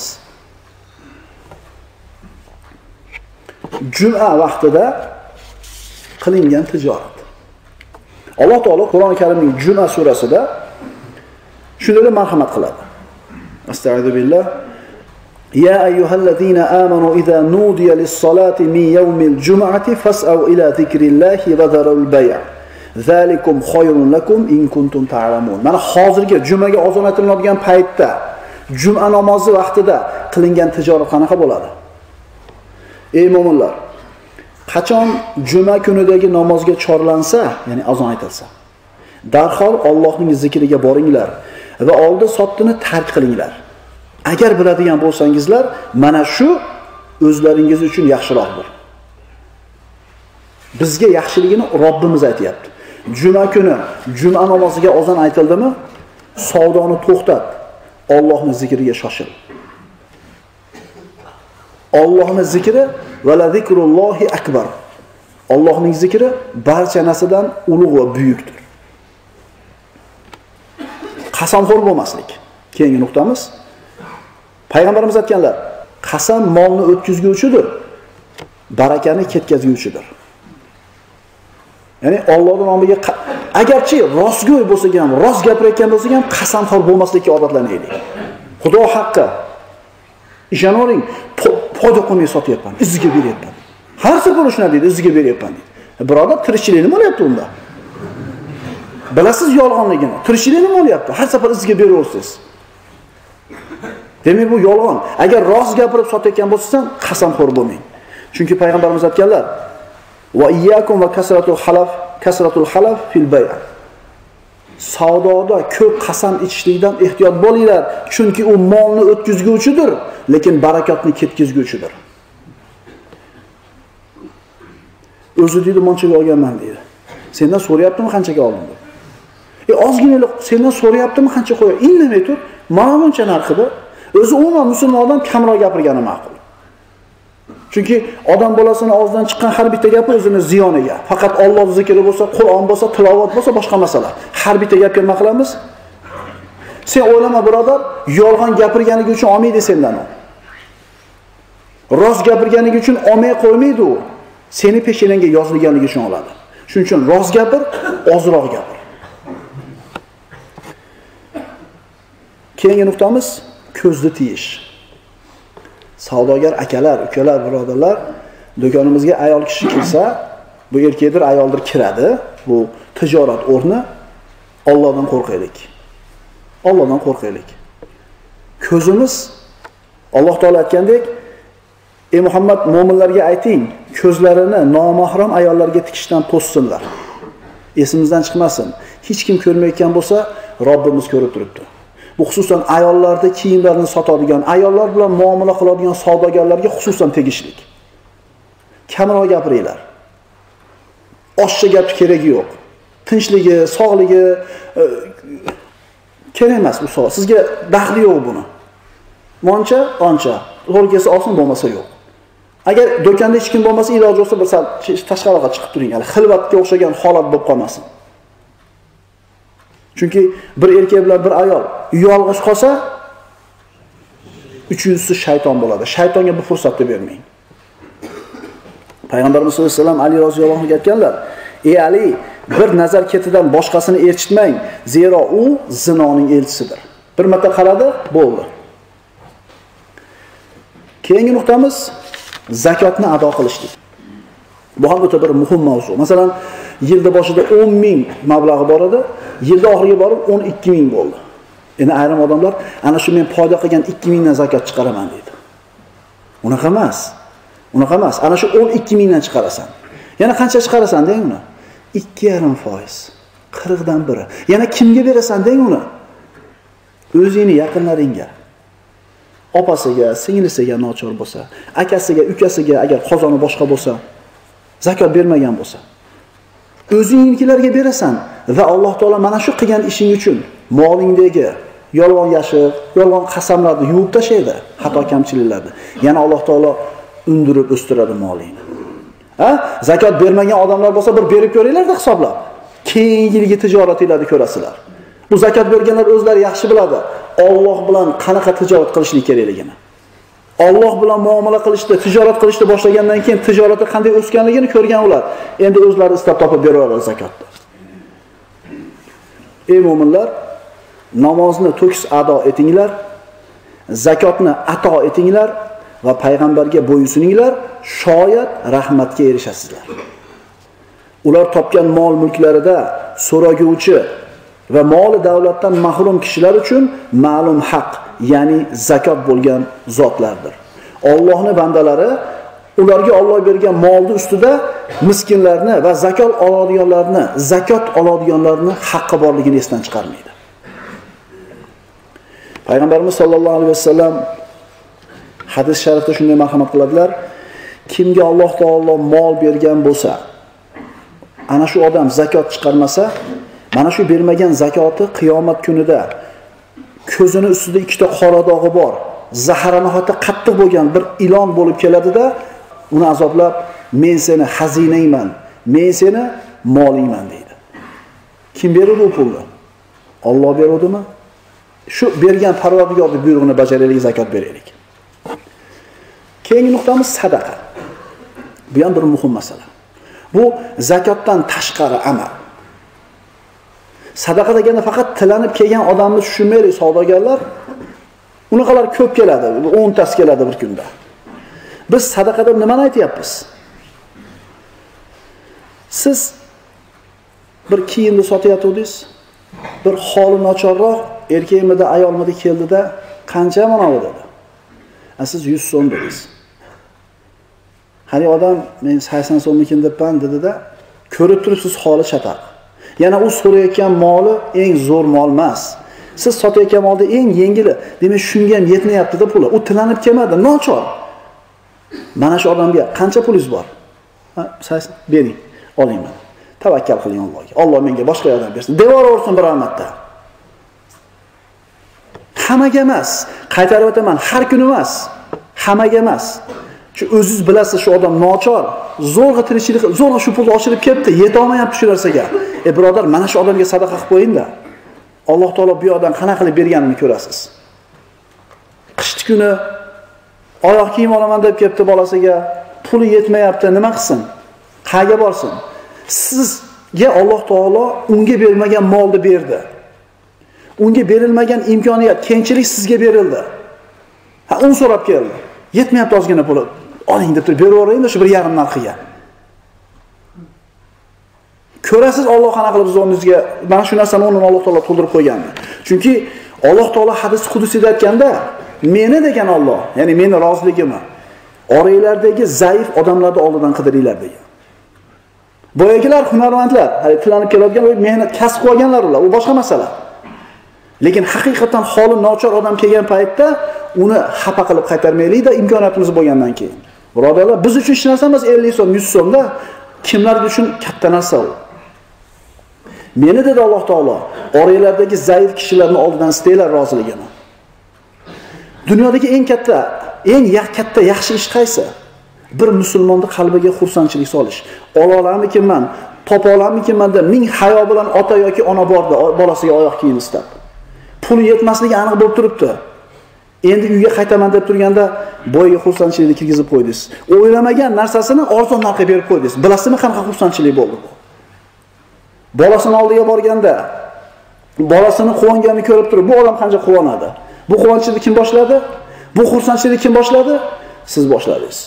Speaker 1: Juma vaqtida qilingan tijorat. Alloh taolo Qur'oni Karimning Juma surasida shunday marhamat qiladi. Astagfiru billah. Ya ayyuhallazina amanu idza nudiya lis-salati min yawmil jum'ati fas'au ila zikrillahi va zarul bay'. Zalikum khayrun lakum in kuntum ta'lamun. Mana hozirgi jumaga azon aytiladigan paytda, juma namozi vaqtida qilingan tijorat qanaqa bo'ladi? Ey mu'minlar, qachon juma kunidagi namozga chorlansa, ya'ni azon aytilsa, darhol Allohning zikriga boringlar va oldi sotdini tark qilinglar. Agar biladigan bo'lsangizlar, mana shu o'zlaringiz uchun yaxshiroqdir. Bizga yaxshiligini Robbimiz aytayapti. Juma kuni juma namoziga azon aytildimi, savdoni to'xtat, Allohning zikriga shoshil. Allohning zikri va la zikrullohi akbar. Allohning zikri barcha narsadan ulug' va buyukdir. qasamxo'r bo'lmaslik. Keyingi nuqtamiz. Payg'ambarimiz aytganlar, qasam molni o'tkazguvchidir, barakani ketkazguvchidir. Ya'ni Allohning nomiga agarchi rostgo'y bo'lsa ham, rost gapirayotgan bo'lsa ham qasamxo'r bo'lmaslikka odatlanaylik. Xudo haqqi ishonavering, foyda qilmay sotyapman, iziga beryapman. Har safar shunday deydi, iziga beryapman deydi. Birodar, tirikchilik nima bo'lyapti unda? Bilasiz yolg'onligini. Tirikchilik nima bo'lyapti? Har safar iziga beraversiz. Demak bu yolg'on. Agar rost gapirib sotayotgan bo'lsangiz, qasamxo'r bo'lmang. Chunki payg'ambarimiz aytganlar: "Va iyyakum va kasratul halaf fil bay'." Savdoda ko'p qasam ichishlikdan ehtiyot bo'linglar, chunki u molni o'tkazguvchidir, lekin barakotni ketkazguvchidir. O'zi deydi, "Monchaga olganman" deydi. Sendan so'rayaptimi qanchaga olding deb. Ozgina sendan so'rayaptimi qancha qo'y? Indamay tur, mana buncha narxida. O'zi umuman musulmon odam kamroq gapirgani ma'qul. Chunki odam bolasini og'zidan chiqqan har bitta gapi o'zini ziyoniga. Faqat Alloh zikri bo'lsa, Qur'on bo'lsa, tilovat bo'lsa boshqa masala. Har bitta gapga nima qilamiz? Sen o'ylama birodar, yolg'on gapirganligi uchun olmaydi sendan u. Rost gapirganligi uchun olmay qo'ymaydi u. Seni peshinangga yozilganligi uchun oladi. Shuning uchun rost gapir, ozroq gapir. Keyingi nuqtamiz ko'zni tiyish. Savdogar akalar, ukalar, birodarlar, do'konimizga ayol kishi kelsa, bu erkakdir, ayoldir kiradi. Bu tijorat o'rni. Allohdan qo'rqaylik. Allohdan qo'rqaylik. Ko'zimiz Alloh taolo aytgandek, "Ey Muhammad, mu'minlarga ayting, ko'zlarini nomahram ayollarga tikishdan to'ssinlar. Esimizdan chiqmasin. Hech kim ko'rmayotgan bo'lsa, Robbimiz ko'rib turibdi." Bu xususan ayollarda kiyimlarini sotadigan, ayollar bilan muomala qiladigan savdogarlarga xususan tegishli. Kamroq gapiringlar. Oshcha gap keragi yo'q. Tinchligi, sog'ligi kerak emas bu savol. Sizga daxli yo'q buni. Moncha, oncha. To'g'ri kelsa olsin, bo'lmasa yo'q. Agar do'konda hech kim bo'lmasa, iloji bo'lsa bir sal tashqariga chiqib turing, hali xilvatga o'xshagan holat bo'lib qolmasin. Chunki bir erkak bilan bir ayol yolg'iz qolsa, uchinchisi shayton bo'ladi. Shaytonga bu fursatni bermang. Payg'ambarimiz sollallohu alayhi vasallam Ali roziyallohu anhu aytganlar: "Ey Ali, bir nazar ketidan boshqasini erchitmang, zero u zinoning elchisidir." Bir marta qaradi, bo'ldi. Keyingi nuqtamiz zakotni ado qilishlik. Bu ham o'ta bir muhim mavzu. Masalan, yilda boshida 10 ming mablag'i bor edi, yilda oxiriga borib 12 ming bo'ldi. Endi ayrim odamlar ana shu men foyda qilgan 2 mingdan zakot chiqaraman deydi. Unaqa emas. Unaqa emas. Ana shu 12 mingdan chiqarasan. Yana qancha chiqarasan deng uni? 2,5%. 40dan biri. Yana kimga berasan deng uni? O'zingni yaqinlaringga. Opasiga, singlisiga nochor bo'lsa, akasiga, ukasiga agar qozoni boshqa bo'lsa, zakot bermagan bo'lsa, o'zingnikilarga berasan va Alloh taolo mana shu qilgan ishing uchun molingdagi yolg'on yashiq, yolg'on qasamlarni yuvib tashlaydi, xato kamchiliklarni. Yana Alloh taolo undirib o'stiradi molingni. Zakot bermagan odamlar bo'lsa bir berib ko'ringlar-da hisoblab. Keyingi yilgi tijoratinglarni ko'rasizlar. Bu zakot berganlar o'zlari yaxshi biladi. Alloh bilan qanaqa tijorat qilishlik kerakligini. Alloh bilan muomala qilishda, tijorat qilishni boshlagandan keyin tijoratda qanday o'sganligini ko'rgan ular. Endi o'zlari istab topib beraveradi zakotni. Ey mu'minlar, namozni to'kis ado etinglar, zakotni ato etinglar va payg'ambarga bo'ysuninglar, shoyat rahmatga erishasizlar. Ular topgan mol-mulklarida so'raguvchi va moli davlatdan mahrum kishilar uchun ma'lum haq, ya'ni zakot bo'lgan zotlardir. Allohning bandalari ularga Alloh bergan molni ustida miskinlarni va zakot oladiganlarni haqqi borligini esdan chiqarmaydi. Payg'ambarimiz sollallohu alayhi vasallam hadis sharifda shunday marhamat qiladilar: kimga Alloh taolo mol bergan bo'lsa, ana shu odam zakot chiqarmasa, mana shu bermagan zakoti qiyomat kunida ko'zini ustida ikkita qora dog'i bor, zaharanohati qattiq bo'lgan bir ilon bo'lib keladida, uni azoblab, men seni xazinangman, men seni molingman deydi. Kim beradi u pulni? Alloh berudimi? shu bergan Parvardigorning buyrug'ini bajaraylik, zakot beraylik. Keyingi nuqtamiz sadaqa. Bu ham bir muhim masala. Bu zakotdan tashqari amal. Sadaqa deganda faqat tilanib kelgan odamni tushunmaylik savdogarlar. Unaqalar ko'p keladi, 10 tasi keladi bir kunda. Biz sadaqa deb nimani aytyapmiz? Siz bir kiyimni sotayotgandingiz, bir holi nacharroq erkakmidi, ayolmidi keldida, qancha mana bu dedi. Siz 100 so'm dedingiz. Hali odam men 80 so'mmikin debman dedi-da, ko'rib turibsiz holi chataq. Yana u so'rayotgan moli eng zo'r mol emas. Siz sotayotgan molda eng yengili. Demak, shunga ham yetmayapti-da puli. U tilanib kelmadi, nochor. Mana shu odamga qancha pulingiz bor? Siz bering, olayman. Tavakkal qiling Allohga. Alloh menga boshqa yordam bersin. Devor ursin bir rahmatda. Hammaga emas, qaytarib o'taman, har kun emas. Hammaga emas. Shu o'zingiz bilasiz, shu odam nochor, zo'rg'a tirikchilik, zo'rg'a shu pulni oshirib ketdi, yeta olmayapti shu narsaga. Birodar, mana shu odamga sadaqa qilib qo'ying-da. Alloh taolo bu odam qanaqa qilib berganini ko'rasiz. Qishki kuni oyoq kiyim olaman deb ketdi bolasiga, puli yetmayapti, nima qilsin? Qayerga borsin? Sizga Alloh taolo unga bermagan molni berdi. Unga berilmagan imkoniyat, kengchilik sizga berildi. Un so'rab keldi. Yetmayapti ozgina puli. Oling deb turib beraveraymi shu 1.5 narxiga. Ko'rasiz Alloh qanaqa qilib biz o'zimizga mana shu narsani o'rnini Alloh taolo to'ldirib qo'yganmi? Chunki Alloh taolo hadis qudusida aytganda, meni degan Alloh, ya'ni meni roziligimni oranglardagi zaif odamlarni oldidan qidiringlar degan. Boyagilar hunarmandlar, hali tilanib keladigan va mehnat kasb qilganlar ular, u boshqa masala. Lekin haqiqatan holi nochor odam kelgan paytda uni xafa qilib qaytarmaylik-da, imkoniyatimiz bo'lgandan keyin. Birodarlar, biz uchun hech narsa emas 50 so'm, 100 so'mda, kimlar uchun katta narsa u. Meni dedi Alloh taolo, oranglardagi zaif kishilarning oldidan istanglar roziligini. Dunyodagi eng katta yaxshi ish qaysi? Bir musulmonning qalbiga xursandchilik solish. Ola olammikinman, topa olammikinman deb ming hayo bilan ota yoki ona bordi, bolasiga oyoq kiyim istab. Puli yetmasligi aniq bo'lib turibdi. Endi uyga qaytaman deb turganda boyga xursandchilikni kirgizib qo'ydingiz. O'ylamagan narsasini arzon narxga berib qo'ydingiz. Bilasizmi qanaqa xursandchilik bo'ldi bu? Bolasini oldiga borganda, bolasini quvonganini ko'rib turib, bu odam qancha quvonadi? Bu quvonchni kim boshladi? Bu xursandchilikni kim boshladi? Siz boshladingiz.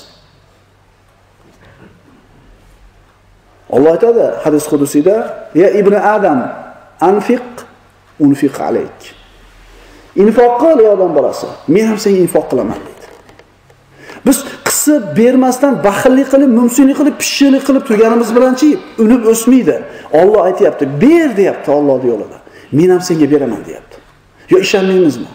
Speaker 1: Alloh aytadi hadis qudusida, "Ya ibn Adam, anfiq unfiq alayk." Infoq qil ey odam bolasi, men ham senga infoq qilaman dedi. Biz qisib bermasdan baxillik qilib, mumsinlik qilib, pishchilik qilib turganimiz bilanchi unib o'smaydi. Alloh aytayapti, ber deyapti Alloh yo'lida. Men ham senga beraman deyapti. Yo ishonmaymizmi?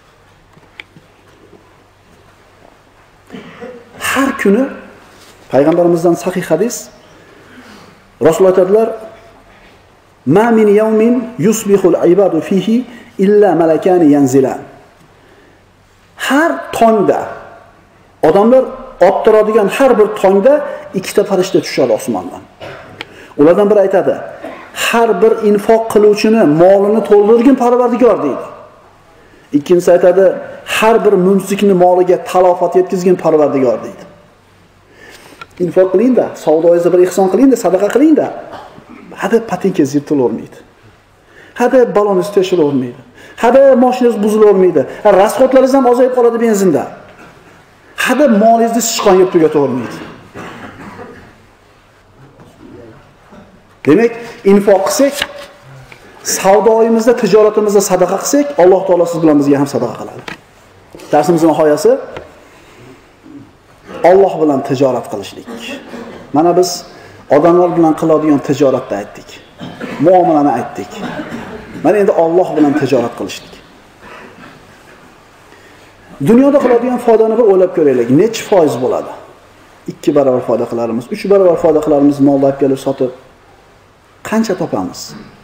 Speaker 1: Har kuni payg'ambarimizdan sahih hadis Rasululloh aytadilar: "Ma min yawmin yusbihul ibadu fihi illa malakani yanzilan." Har tongda odamlar ottiradigan har bir tongda ikkita farishta tushadi osmondan. Ulardan biri aytadi: "Har bir infoq qiluvchini molini to'ldirgin Parvardigor" deydi. Ikkinchisi aytadi: "Har bir mumsikni moliga talofat yetkazgin Parvardigor" deydi. Infoq qiling-da, savdoyingizda bir ihson qiling-da, sadaqa qiling-da. Hada patenkangiz yirtilavermaydi. Hada baloningiz teshilavermaydi. Hada mashinangiz buzilavermaydi. Rasxodlaringiz ham ozayib qoladi benzinda. Hada molingizni sichqon yeb tugatavermaydi. Demak, infoq qilsak, savdoyimizda, tijoratimizda sadaqa qilsak, Alloh taolo siz bilan bizga ham sadaqa qiladi. Darsimizning nihoyasi Alloh bilan tijorat qilishlik. Mana biz odamlar bilan qiladigan tijoratni aytdik. Muomalani aytdik. Mana endi Alloh bilan tijorat qilishlik. Dunyoda qiladigan foydani bir o'ylab ko'raylik. Necha foiz bo'ladi? 2 barobar foyda qilarmiz, 3 barobar foyda qilarmiz, molni olib kelib sotib qancha topamiz?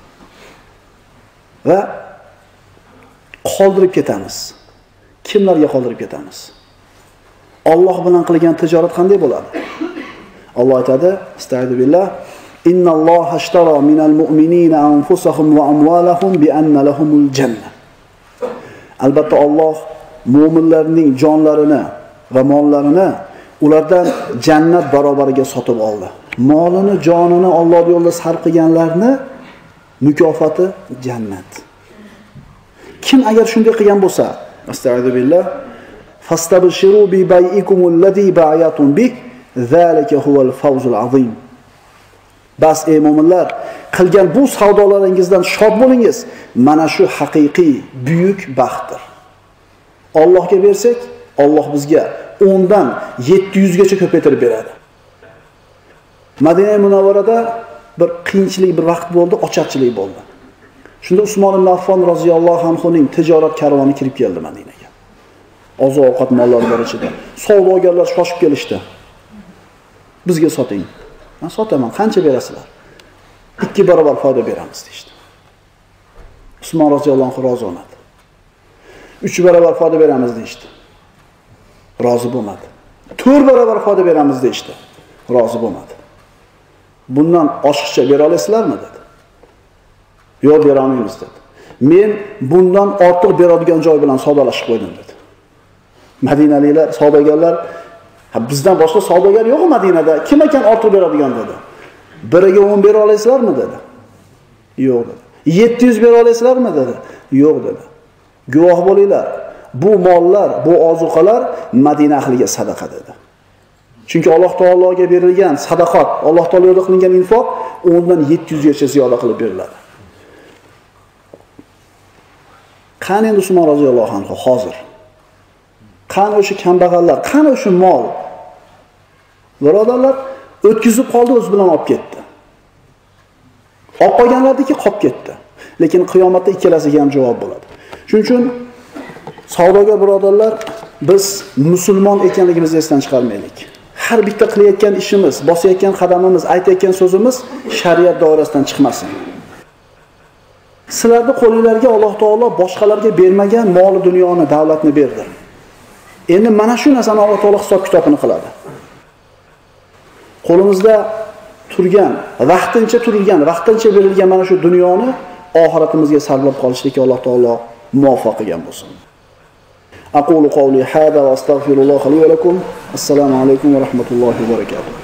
Speaker 1: Va qoldirib ketamiz. Kimlarga qoldirib ketamiz? Alloh bilan qilgan tijorat qanday bo'ladi? Alloh aytadi: "Estaizu billah, innalloha ashtara minal mu'minina anfusahum va amwalahum bi anna lahumul jannah." Albatta Alloh mu'minlarning jonlarini va mollarini ulardan jannat barobariga sotib oldi. Molini, jonini Alloh yo'lida sarf qilganlarni mukofoti jannat. Kim agar shunday qilgan bo'lsa, astag'firullah, fastabshiru bi bay'ikumul ladzi ba'yatum bi, zalika huval fawzul azim. Bas ey mu'minlar, qilgan bu savdolaringizdan shod bo'lingiz. Mana shu haqiqiy buyuk baxtdir. Allohga bersak, Alloh bizga 10 dan 700 gacha ko'paytirib beradi. Madina Munavvarada bir qiyinchilik, bir vaqt bo'ldi, ocharchilik bo'ldi. Shunda Usmon ibn Affon roziyallohu anhuning tijorat karvoni kirib keldi Madinaga. Oziq-ovqat mollari bor ichida. Savdogarlar shoshib kelishdi. Bizga soting. Men sotaman, qancha berasizlar? 2 barobar foyda beramiz deydi. Usmon roziyallohu anhu rozi bo'lmadi. 3 barobar foyda beramiz deydi. Rozi bo'lmadi. 4 barobar foyda beramiz deydi. Rozi bo'lmadi. Bundan oshiqcha bera olasizlarmi dedi. Yo'q, bera olmaymiz dedi. Men bundan ortiq beradigan joy bilan savdolashib qo'ydim dedi. Madinaliklar, savdogarlar, bizdan boshqa savdogar yo'q Madinada. Kim ekan ortiq beradigan dedi. Biriga 10 bera olasizlarmi dedi. Yo'q dedi. 700 bera olasizlarmi dedi. Yo'q dedi. Guvoh bo'linglar. Bu mollar, bu ozuqalar Madina ahliga sadaqa dedi. Chunki Alloh taologa berilgan sadaqat, Alloh taolo yo'lida qilingan infoq undan 700 gacha ziyoda qilib beriladi. Qani endi Usmon roziyallohu anhu hozir? Qani o'sha kambag'allar, qani o'sha mol? Birodarlar, o'tkazib qoldi, o'z bilan olib ketdi. Olib qolganlardiki qolib ketdi. Lekin qiyomatda ikkalasiga ham javob bo'ladi. Shuning uchun savdogar birodarlar, biz musulmon ekanligimizni esdan chiqarmaylik. Har bitta qilayotgan ishimiz, bosayotgan qadamimiz, aytayotgan so'zimiz shariat doirasidan chiqmasin. Sizlarning qo'lingizga Alloh taolo boshqalarga bermagan mol dunyoni, davlatni berdi. Endi mana shu narsani Alloh taolo hisob-kitobini qiladi. Qo'limizda turgan, vaqtincha berilgan mana shu dunyoni oxiratimizga sarflab qolishlikka Alloh taolo muvaffaq qilgan bo'lsin. أقول قولي هذا وأستغفر الله لي ولكم. السلام عليكم ورحمة الله وبركاته.